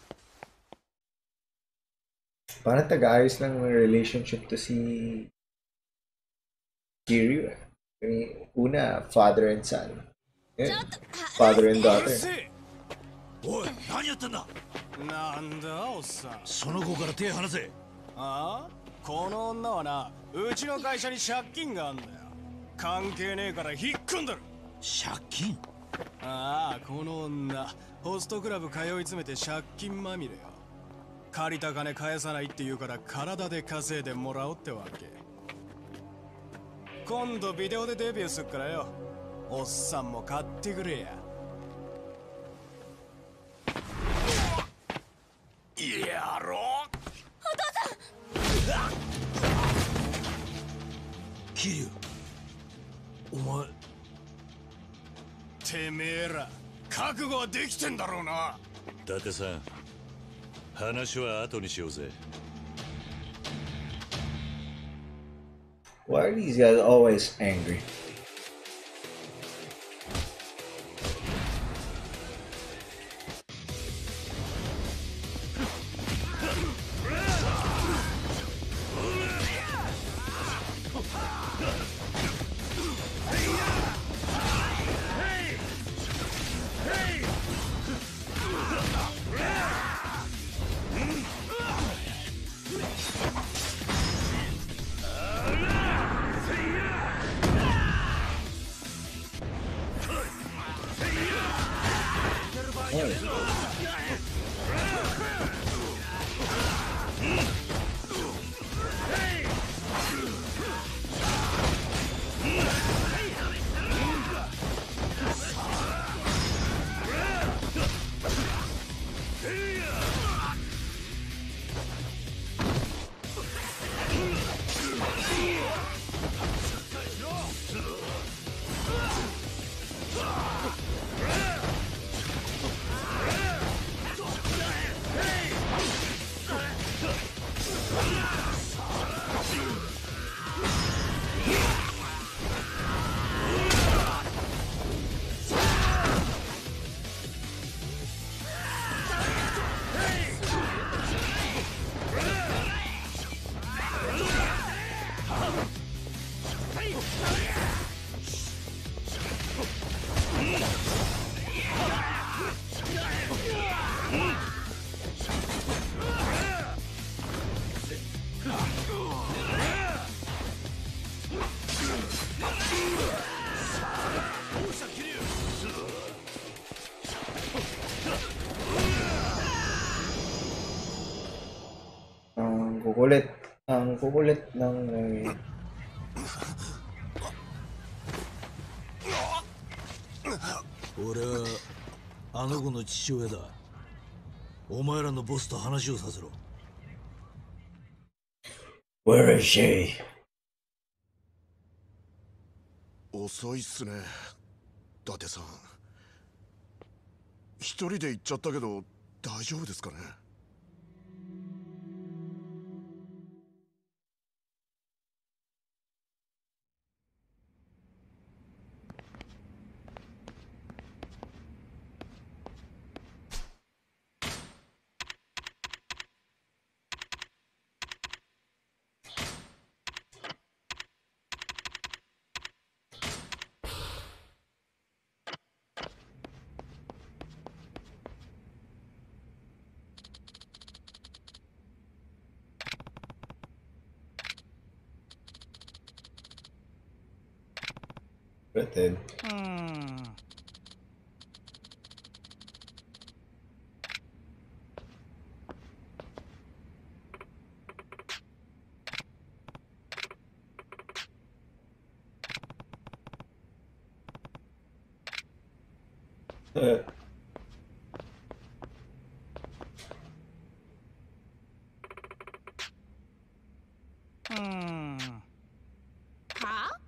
Parang tag-ayos lang ng relationship to si Kiryu. I mean, una, father and son. Yeah. Father and daughter.
おい、何やってんだ。
なんだおっさん。
その子から手離せ。
ああ、この女はな、うちの会社に借金があんだよ。関係ねえから引っ込んだる。
借金？
ああ、この女ホストクラブ通い詰めて借金まみれよ。借りた金返さないって言うから体で稼いでもらおうってわけ。今度ビデオでデビューすっからよ、おっさんも買ってくれや。
やろう。
お父さん。
桐生、お前。
てめえら覚悟はできてんだろうな。
伊達さん、話は後にしようぜ。
Why are these guys always angry? Kukulit. Ang kukulit ng may...
俺はあの子の父親だ。お前らのボスと話をさせろ。
Where is she?
遅いっすね、伊達さん。一人で行っちゃったけど大丈夫ですかね。
Pretend.
Hmm.
Uh,
Hmm.
はあ？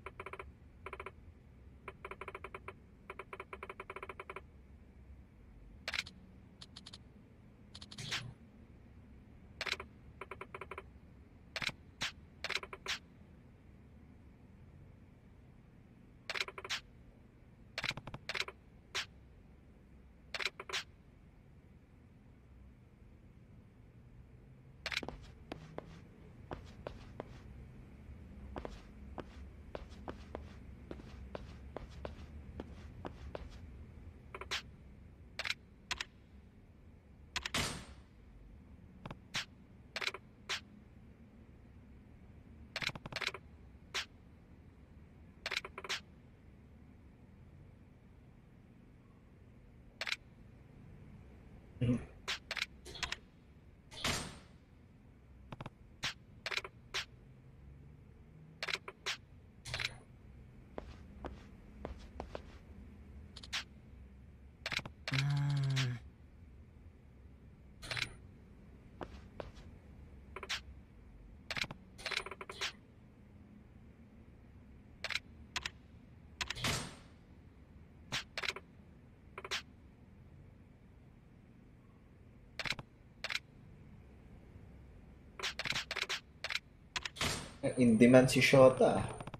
in demand si Shota.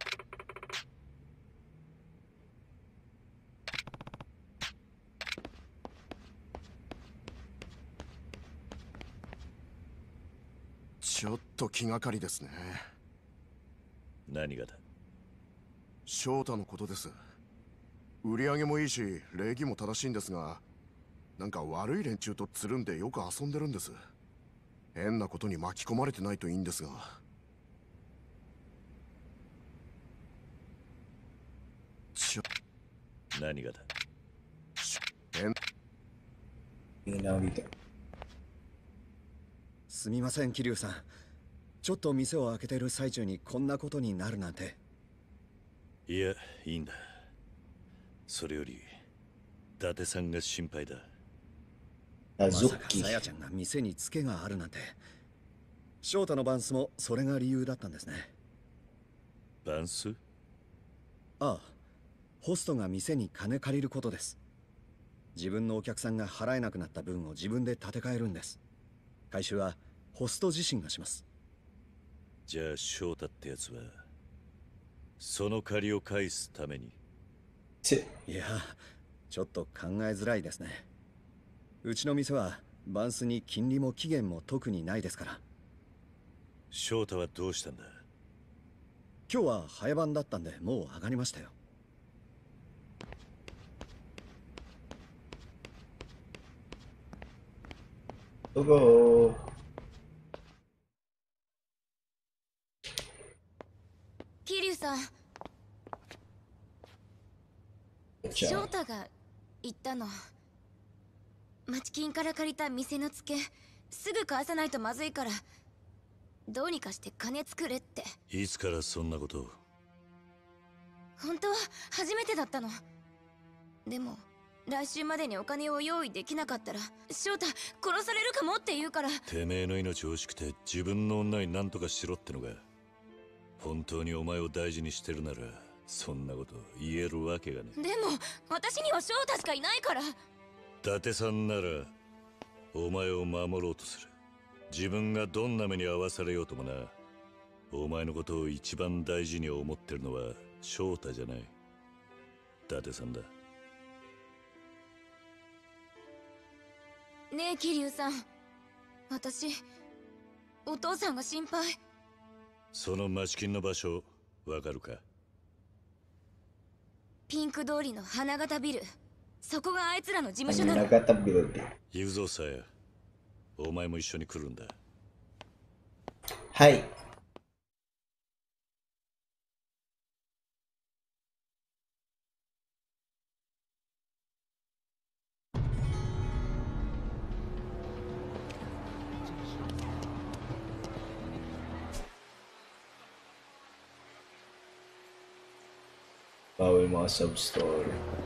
ちょっと気がかりですね。
何がだ？
翔太のことです。売り上げもいいし礼儀も正しいんですが、なんか悪い連中とつるんでよく遊んでるんです。変なことに巻き込まれてないといいんですが。ちょ
何がだ？
変
Tingnan dito.
すみません桐生さん、ちょっと店を開けてる最中にこんなことになるなんて。
いや、いいんだ。それより伊達さんが心配だ。
まさかさやちゃんが店にツケがあるなんて。翔太のバンスもそれが理由だったんですね。
バンス？
ああ、ホストが店に金借りることです。自分のお客さんが払えなくなった分を自分で立て替えるんです。回収はホスト自身がします。
じゃあ翔太ってやつはその借りを返すために。
いや、ちょっと考えづらいですね。うちの店はバンスに金利も期限も特にないですから。
翔太はどうしたんだ？
今日は早番だったんでもう上がりましたよ。
どうぞ。
桐生さん、翔太が言ったの。町金から借りた店のツケすぐ返さないとまずいから、どうにかして金作れって。
いつからそんなことを？
本当は初めてだったの。でも来週までにお金を用意できなかったら翔太殺されるかもって言うから。
てめえの命欲しくて自分の女に何とかしろってのが本当にお前を大事にしてるならそんなこと言えるわけがね。
でも私には翔太しかいないから。
伊達さんならお前を守ろうとする。自分がどんな目に遭わされようともな。お前のことを一番大事に思ってるのは翔太じゃない、伊達さんだ。
ねえ桐生さん、私お父さんが心配。
その町金の場所わかるか？
ピンク通りの花形ビル、そこがあいつらの事務所なの。
花形ビルで
行くぞさや、お前も一緒に来るんだ。
はい。Bawal mga sub-story.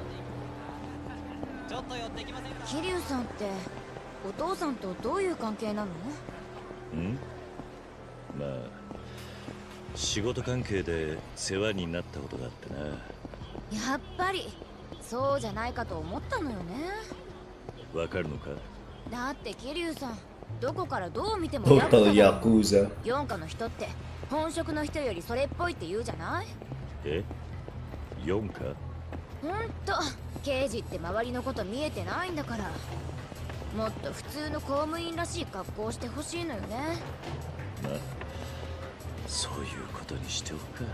桐生さんってお父さんとどういう関係なの？
ん？まあ仕事関係で世話になったことがあってな。
やっぱりそうじゃないかと思ったのよね。
わかるのか？
だって桐生さんどこからどう見ても
ヤクザ。ヤクザ。
四課の人って本職の人よりそれっぽいって言うじゃない？
え？四課？
ほんと刑事って周りのこと見えてないんだから、もっと普通の公務員らしい格好をしてほしいのよね。
まあそういうことにしておくか。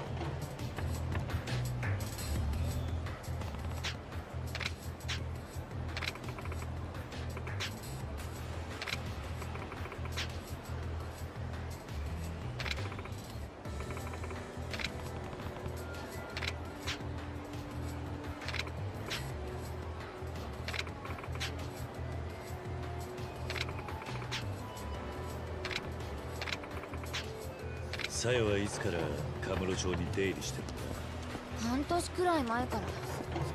さやはいつからカムロ町に出入りしてるんだ？
半年くらい前から。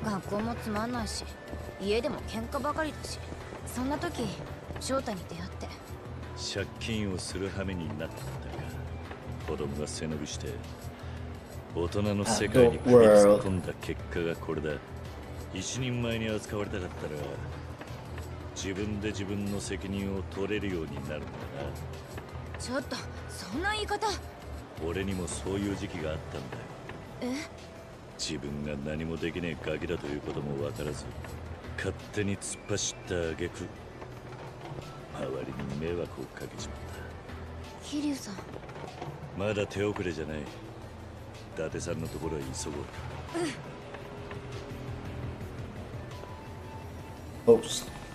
学校もつまんないし家でも喧嘩ばかりだし、そんな時翔太に出会って。
借金をする羽目になったんだが、子供が背伸びして大人の世界に首突っ込んだ結果がこれだ。一人前に扱われたかったら自分で自分の責任を取れるようになるんだな。
ちょっとそんな言い方。
俺にもそういう時期があったんだよ。
え？
自分が何もできねえガキだということも分からず勝手に突っ走った挙句周りに迷惑をかけちまった。
桐生さん
まだ手遅れじゃない。伊達さんのところへ急ごう。
ポスト。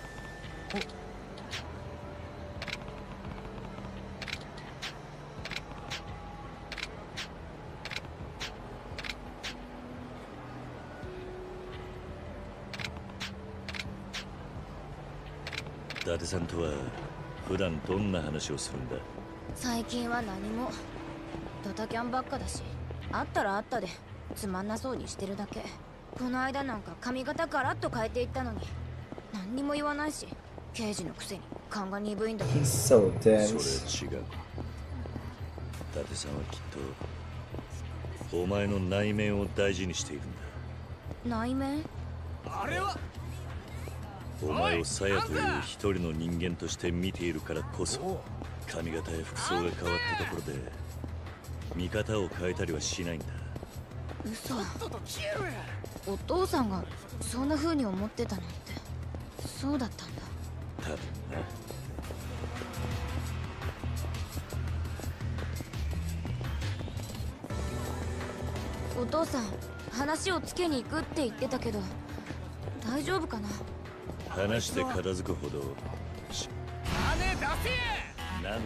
伊達さんとは普段どんな話をするんだ？
最近は何も。ドタキャンばっかだし、あったらあったでつまんなそうにしてるだけ。この間なんか髪型ガラッと変えていったのに何にも言わないし、刑事のくせに勘が鈍いんだけど。
それは違う。伊達さんはきっとお前の内面を大事にしているんだ。
内面？
あれは
お前をサヤという一人の人間として見ているからこそ、髪型や服装が変わったところで見方を変えたりはしないんだ。
嘘。お父さんがそんな風に思ってたなんて。そうだったんだ。
多分な。
お父さん話をつけに行くって言ってたけど大丈夫かな？
話して片付くほどし
金出せ。
何なんだ。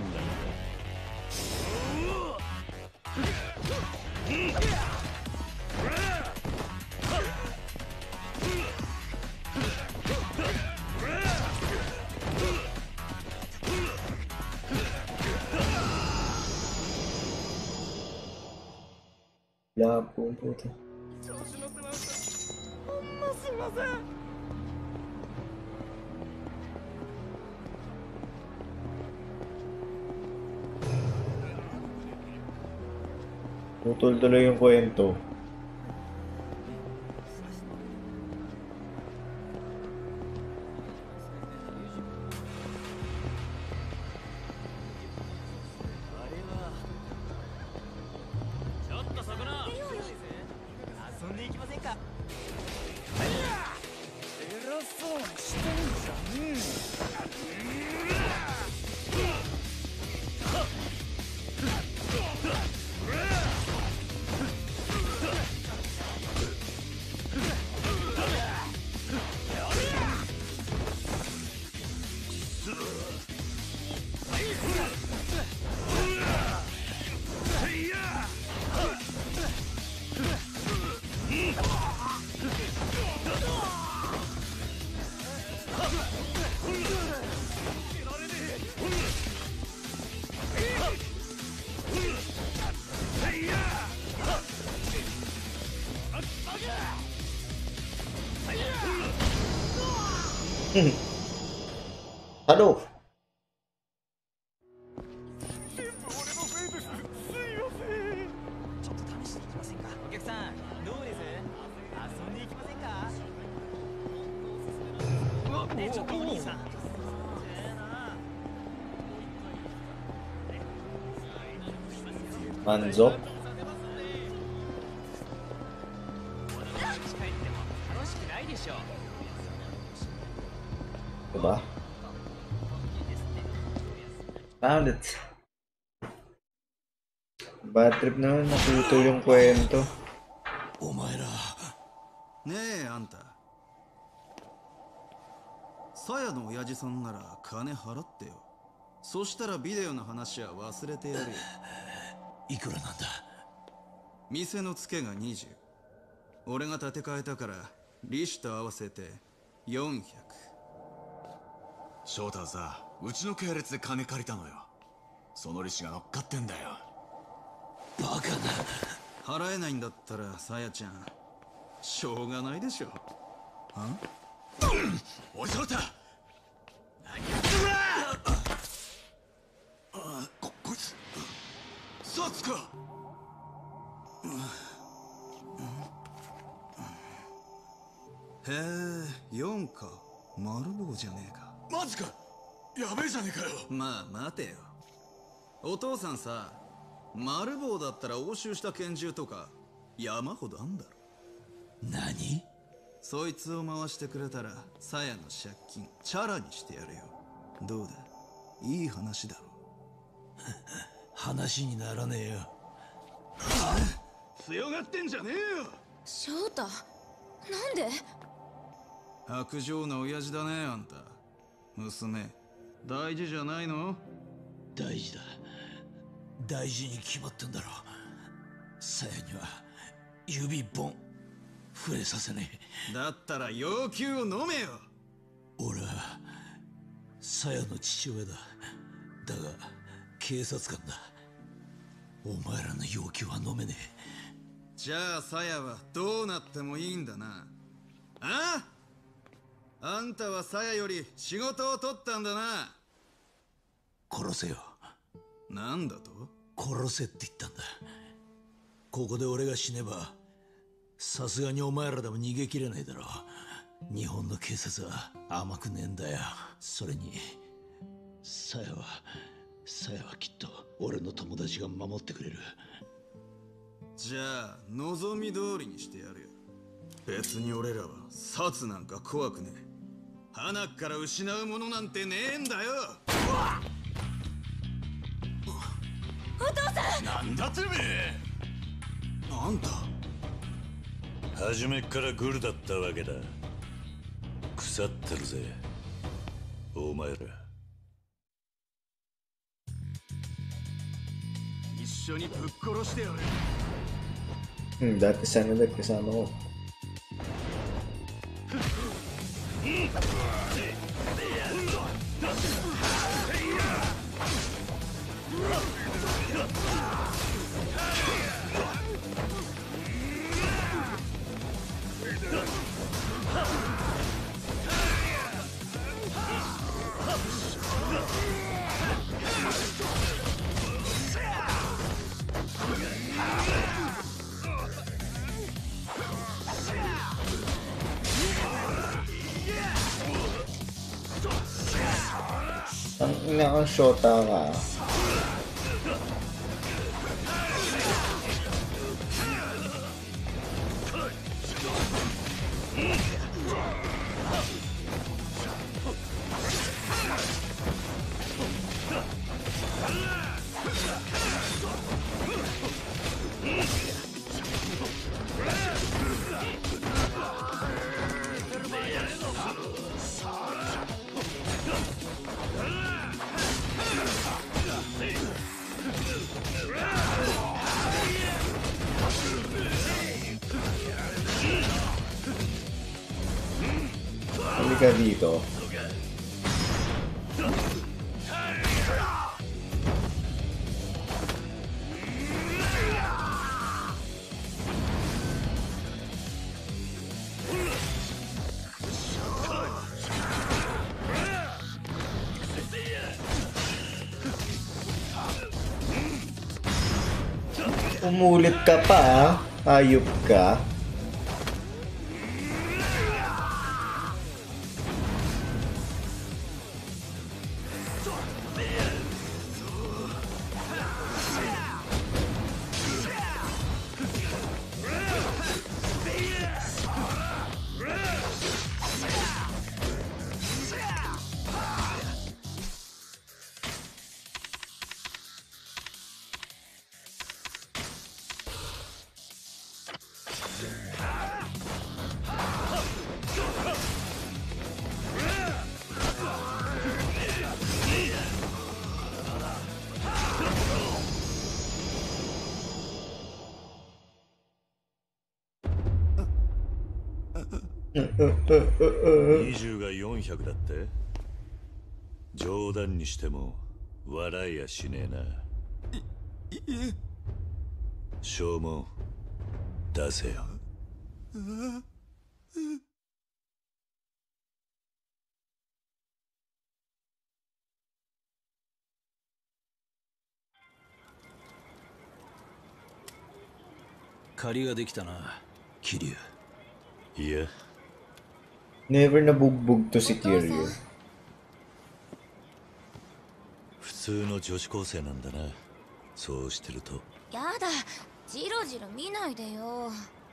Ya, puta.
調子乗ってました。ほんますいません。
Tutul-tuloy yung kwento. Aduh. 満足。Coba. Found it. Bad trip naman, naputol yung kwento.
お前ら。
ねえ、あんた。さやの親父さんなら金払ってよ。そしたらビデオの話は忘れてやるよ。
いくらなんだ？
店のツケがにじゅう。俺が立て替えたから利子と合わせてよんひゃく。
翔太はさ、うちの系列で金借りたのよ。その利子が乗っかってんだよ。
バカな。
払えないんだったらさやちゃんしょうがないでしょ。は？
おい翔太、何やってんだ！こ、こいつサツか。
へえ、よんか。丸棒じゃねえか。
マジか。やべえじゃねえかよ。
まあ待てよ。お父さんさ、丸棒だったら押収した拳銃とか山ほどあんだろ。
何？
そいつを回してくれたらさやの借金チャラにしてやるよ。どうだ、いい話だろ。
話にならねえよ。
強がってんじゃねえよ。
翔太、なんで？
薄情な親父だね、あんた。娘、大事じゃないの？
大事だ。大事に決まってんだろ。さやには指一本触れさせね
え。だったら要求を飲めよ。
俺はさやの父親だ。だが警察官だ。お前らの要求は飲めねえ。
じゃあさやはどうなってもいいんだな。ああ、あんたはさやより仕事を取ったんだな。
殺せよ。
なんだと？
殺せって言ったんだ。ここで俺が死ねばさすがにお前らでも逃げきれないだろう。日本の警察は甘くねえんだよ。それにさやはさやはきっと俺の友達が守ってくれる。
じゃあ望み通りにしてやるよ。別に俺らは殺なんか怖くねえ。花から失うものなんてねえんだよ。
お父さん！
なんだてめえ！
あんた
初めっからグルだったわけだ。腐ってるぜお前ら。
一緒にぶっ殺してやる。
Hmm, dati sana nagkasama ko. Nakashota ka. Halika dito. Umulit ka pa, ah. Hayop ka.
にじゅうがよんひゃくだって。冗談にしても笑いやしねえな。いいえ。証文出せよ。
借りができたな、桐生。
いや。
Never nabugbog to si Kiryu.
普通の女子高生なんだな。そうしてると。
やだ、ジロジロ見ないでよ。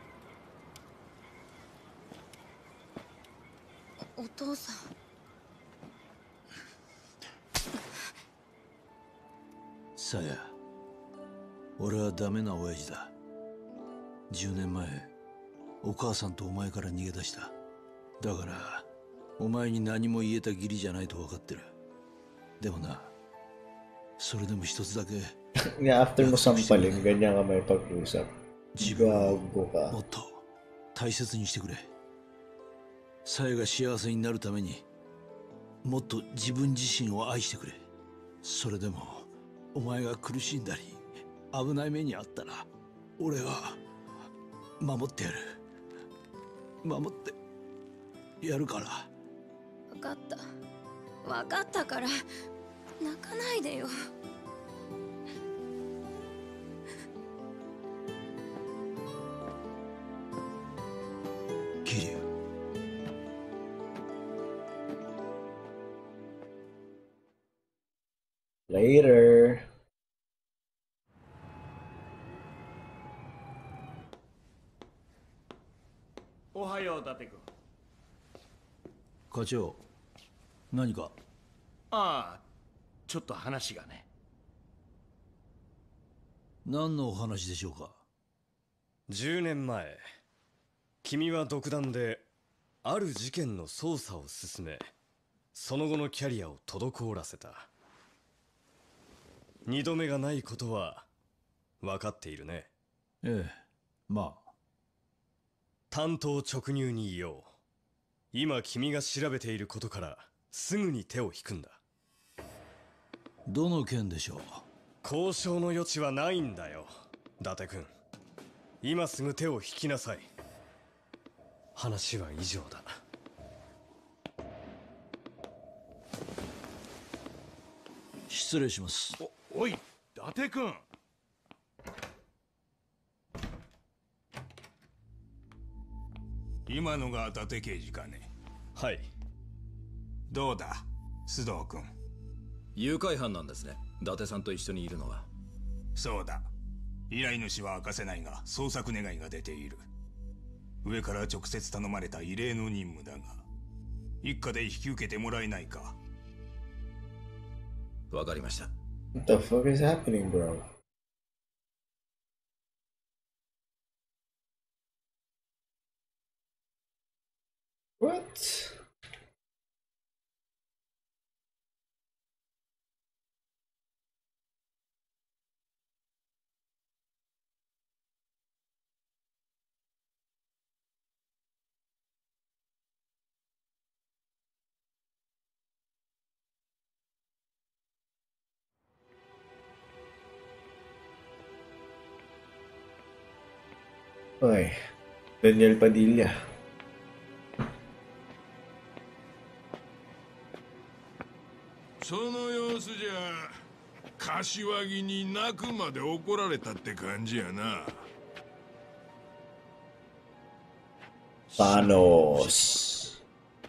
お父さん。
さや、俺はダメな親父だ。じゅうねんまえ、お母さんとお前から逃げ出した。だからお前に何も言えた義理じゃないと分かってる。でもな、それでも一つだけ
after mo sampalin, ganyan ka may pag-usap.
自分をもっと大切にしてくれ。さやが幸せになるためにもっと自分自身を愛してくれ。それでもお前が苦しんだり危ない目にあったら俺は守ってやる。守ってやるから。
分かった、分かったから泣かないでよ。
桐生。
Later.
おはよう、伊達君。
課長、何か？
ああ、ちょっと話がね。
何のお話でしょうか？
じゅうねんまえ、君は独断である事件の捜査を進め、その後のキャリアを滞らせた。二度目がないことは分かっているね。
ええ、まあ。
単刀直入に言おう。今君が調べていることからすぐに手を引くんだ。
どの件でしょう？
交渉の余地はないんだよ、伊達君。今すぐ手を引きなさい。話は以上だ。
失礼します。
お、おい、伊達君。
今のが伊達刑事かね？
はい。
どうだ、須藤君。
誘拐犯なんですね、伊達さんと一緒にいるのは。
そうだ。依頼主は明かせないが捜索願いが出ている。上から直接頼まれた異例の任務だが、一家で引き受けてもらえないか。
わかりました。
What the fuck is happening, bro? What? Oy, Daniel Padilla.
その様子じゃ柏木に泣くまで怒られたって感じやな。
Thanos。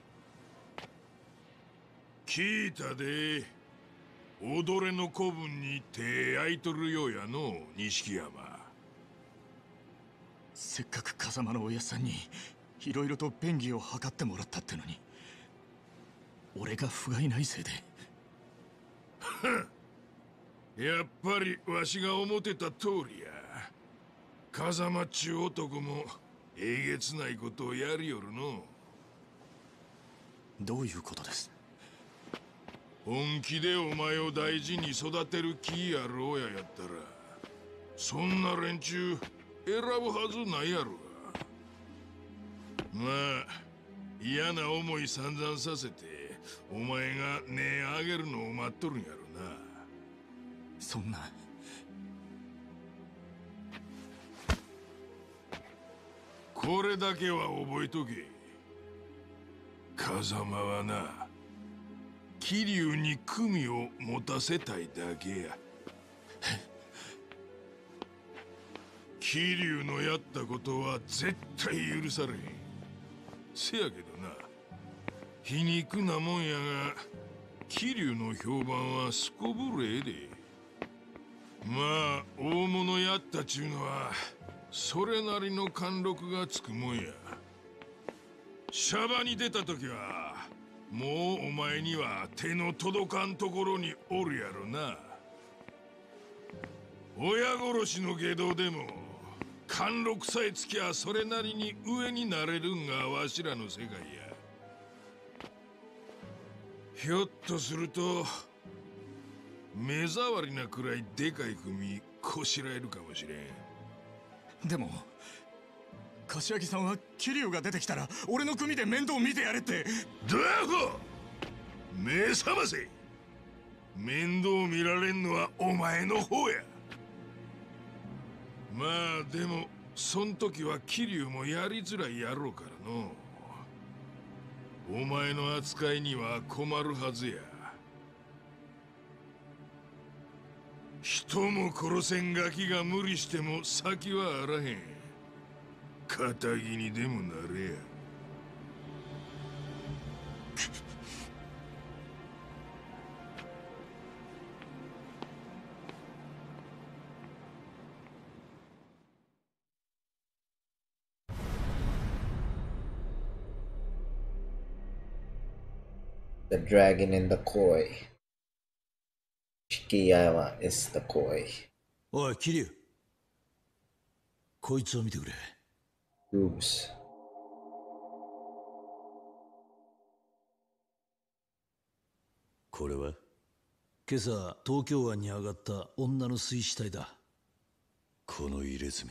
聞いたで。踊れの子分に手空いとるようやの錦山。
せっかく風間のおやっさんにいろいろと便宜を図ってもらったってのに、俺が不甲斐ないせいで。
やっぱりわしが思ってた通りや。風間っちゅう男もえげつないことをやりよるの。
どういうことです？
本気でお前を大事に育てる気やろうややったら、そんな連中選ぶはずないやろが。まあ嫌な思い散々させてお前が値上げるのを待っとるんやろな。
そんな。
これだけは覚えとけ。風間はな、桐生に組を持たせたいだけや。桐生のやったことは絶対許されへん。せやけどな、皮肉なもんやが桐生の評判はすこぶるええで。まあ大物やったちゅうのはそれなりの貫禄がつくもんや。シャバに出た時はもうお前には手の届かんところにおるやろな。親殺しの外道でも貫禄さえつきゃそれなりに上になれるんがわしらの世界や。ひょっとすると目障りなくらいでかい組こしらえるかもしれん。
でも柏木さんは桐生が出てきたら俺の組で面倒見てやれって。
ドアホ、目覚ませ。面倒見られんのはお前の方や。まあでもそん時は桐生もやりづらいやろうからの。お前の扱いには困るはずや。人も殺せんガキが無理しても先はあらへん。仇にでもなれや。
The dragon in the koi. Shikiyama is the koi.
おい、桐生。こいつを見てくれ。
Oops.
これは今朝東京湾に上がった女の水死体だ。
この入れ墨。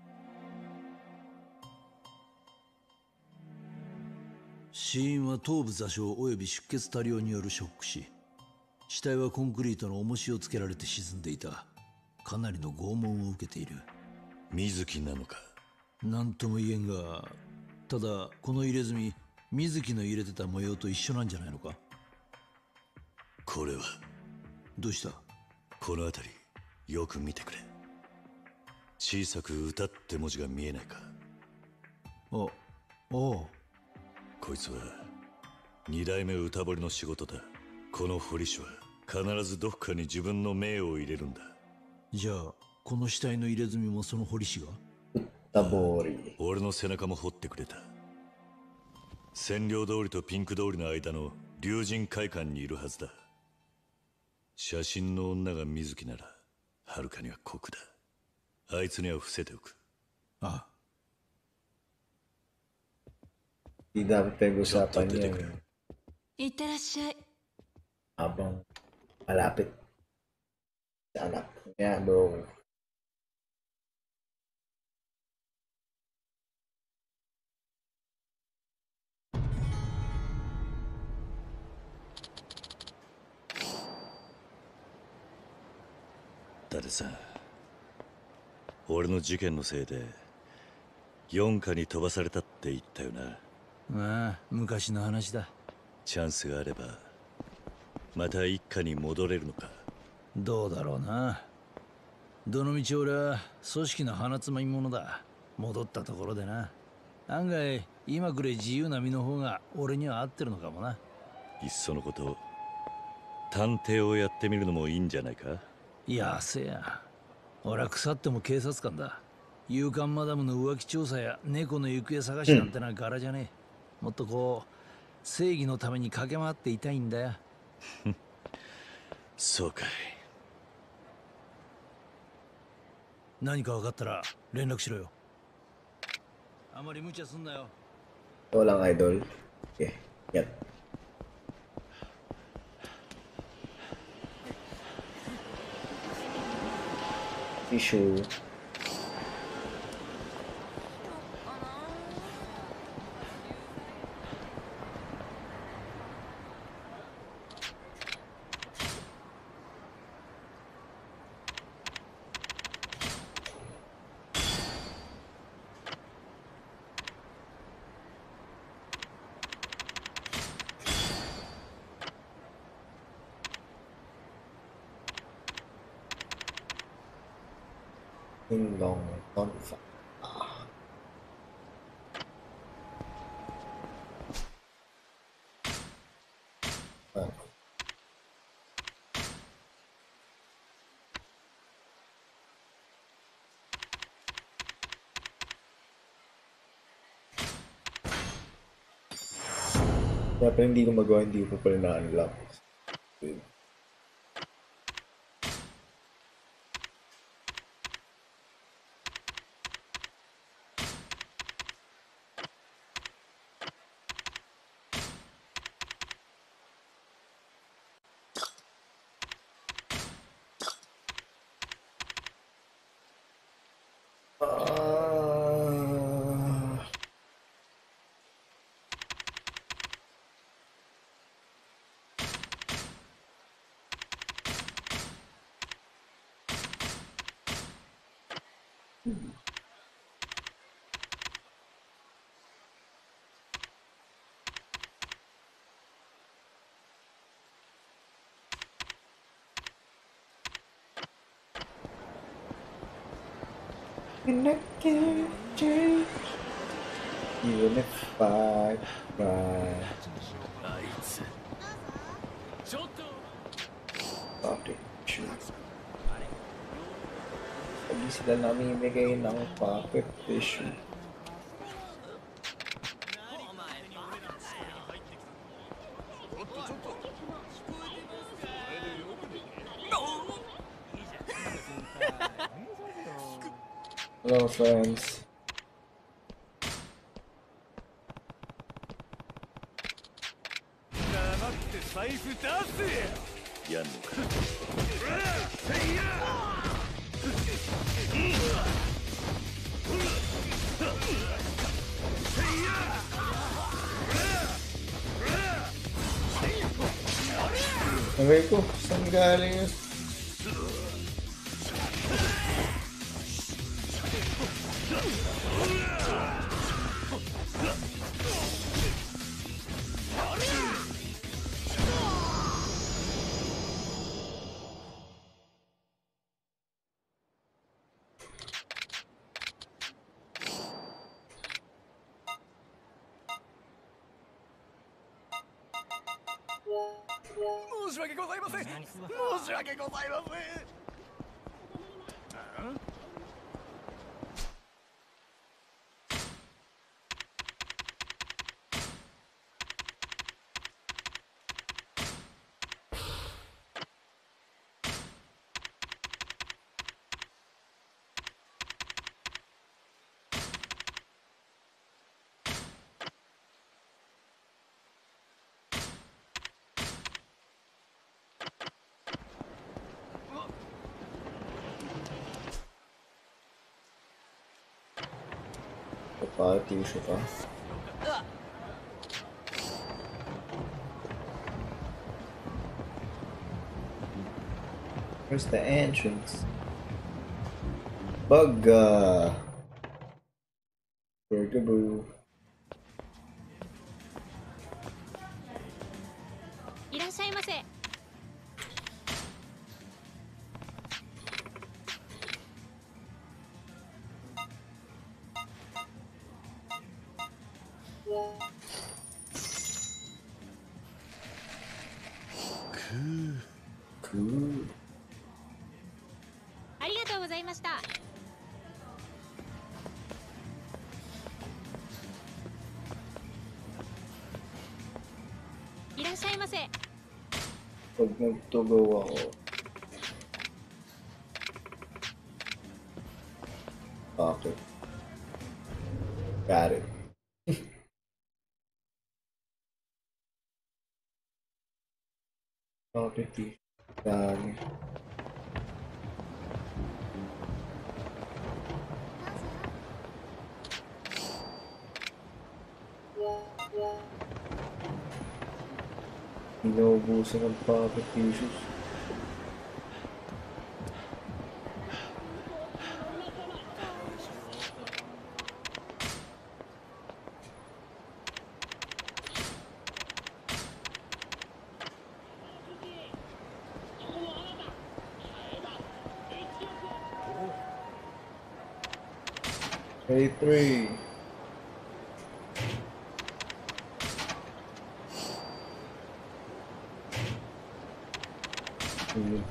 死因は頭部挫傷及び出血多量によるショック死。死体はコンクリートの重しをつけられて沈んでいた。かなりの拷問を受けている。
水木なのか。
何とも言えんが、ただこの入れ墨、水木の入れてた模様と一緒なんじゃないのか。
これは
どうした？
この辺りよく見てくれ。小さく歌って文字が見えないか。
あ、ああ。こ
いつは二代目歌彫りの仕事だ。この彫り師は必ずどこかに自分の命を入れるんだ。
じゃあこの死体の入れ墨もその彫り師が？
俺の背中も彫ってくれた。占領通りとピンク通りの間の竜神会館にいるはずだ。写真の女が水木ならはるかには酷だ。あいつには伏せておく。
ああ。
Di dapat pag-usapan yan
Itterasshai.
habang malapit sa anak niya, bro.
Dadeさん、俺の事件のせいで四課に飛ばされたって言ったよな。
ああ、昔の話だ。
チャンスがあればまた一課に戻れるのか。
どうだろうな。どのみち俺は組織の鼻つまみ者だ。戻ったところでな。案外今くらい自由な身の方が俺には合ってるのかもな。
いっそのこと探偵をやってみるのもいいんじゃないか。
いやせや、俺は腐っても警察官だ。勇敢マダムの浮気調査や猫の行方探しなんてな柄じゃねえ。もっとこう正義のために駆け回っていたいんだよ。
そうかい。
何か分かったら連絡しろよ。あまり無茶すんなよ。
Walang idol. Okay, yan. Tissue. Ding dong, con phải. À. Kaya pala hindi ko magawa, hindi ko pala na-unlock. And I can't change even if I try. Stop it, shoot. Lagi sila namimigay ng pocket tissue. Hello, friends. Aray ko, saan galing yun?
申し訳ございません。申し訳ございません。
Party, je sais pas. Where's the entrance? Bugga! Burgaboo.
いらっしゃいませ。
Cool.
ありがとうございました。いらっしゃいませ。
Huwag nagtugaw ako. Okay. Got it. Okay, dami. Inuubusan ng pocket tissues. A three. Mm.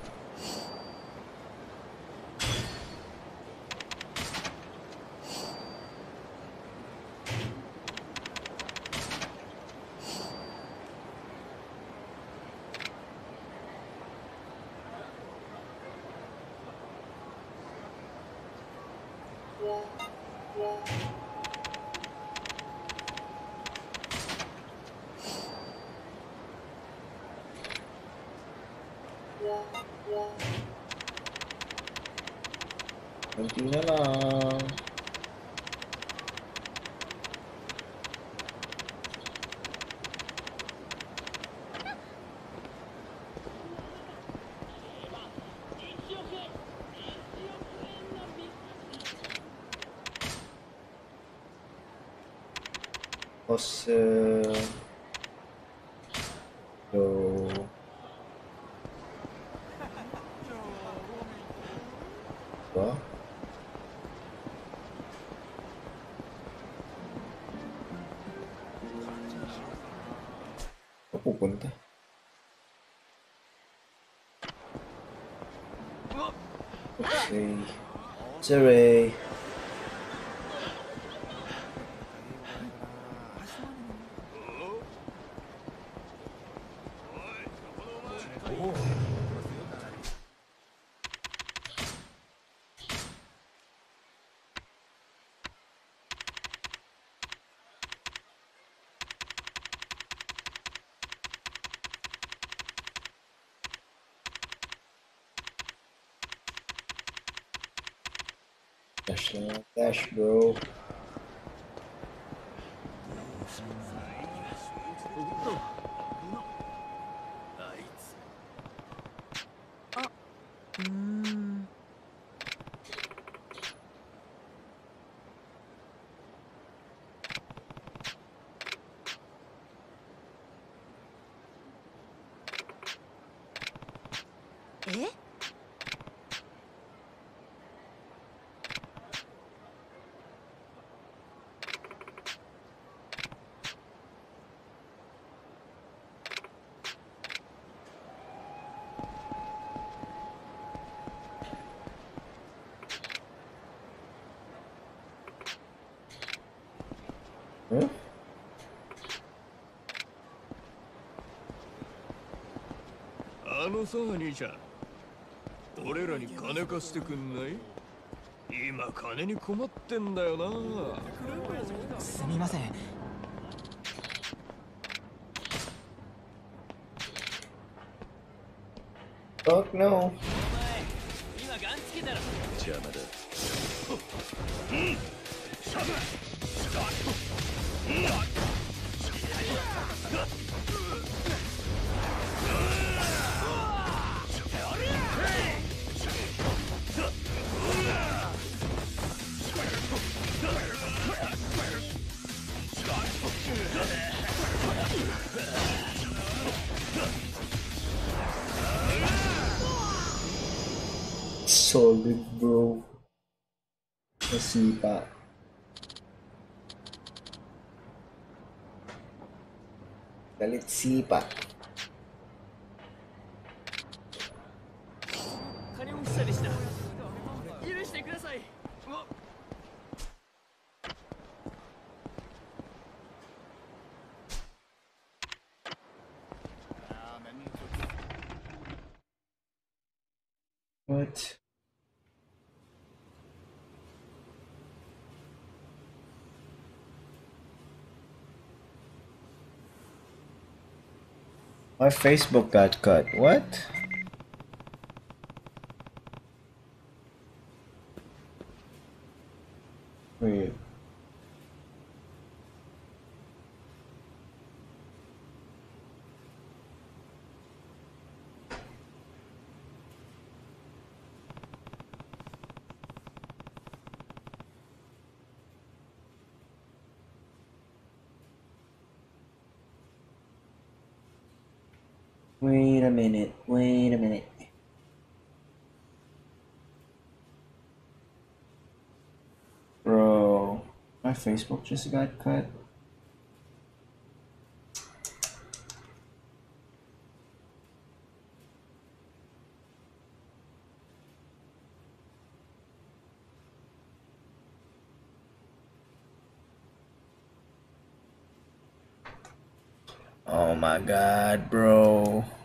Konti na lang. Tapos, uh, so, diba? Saan pupunta? Okay. Sorry. Dash, dash, bro.
Mm. Eh?
のさ兄ちゃん、俺らに金貸してくんない？今金に困ってんだよな。
すみません。
Fuck no.
今ガンつけたら
邪魔だ。
うん。
Solid, bro. Nasipa. Galit sipa.
金持ちさでした。許してください。
What? My Facebook got cut. What? Wait. Wait a minute, wait a minute. Bro, my Facebook just got cut. Oh my god, bro.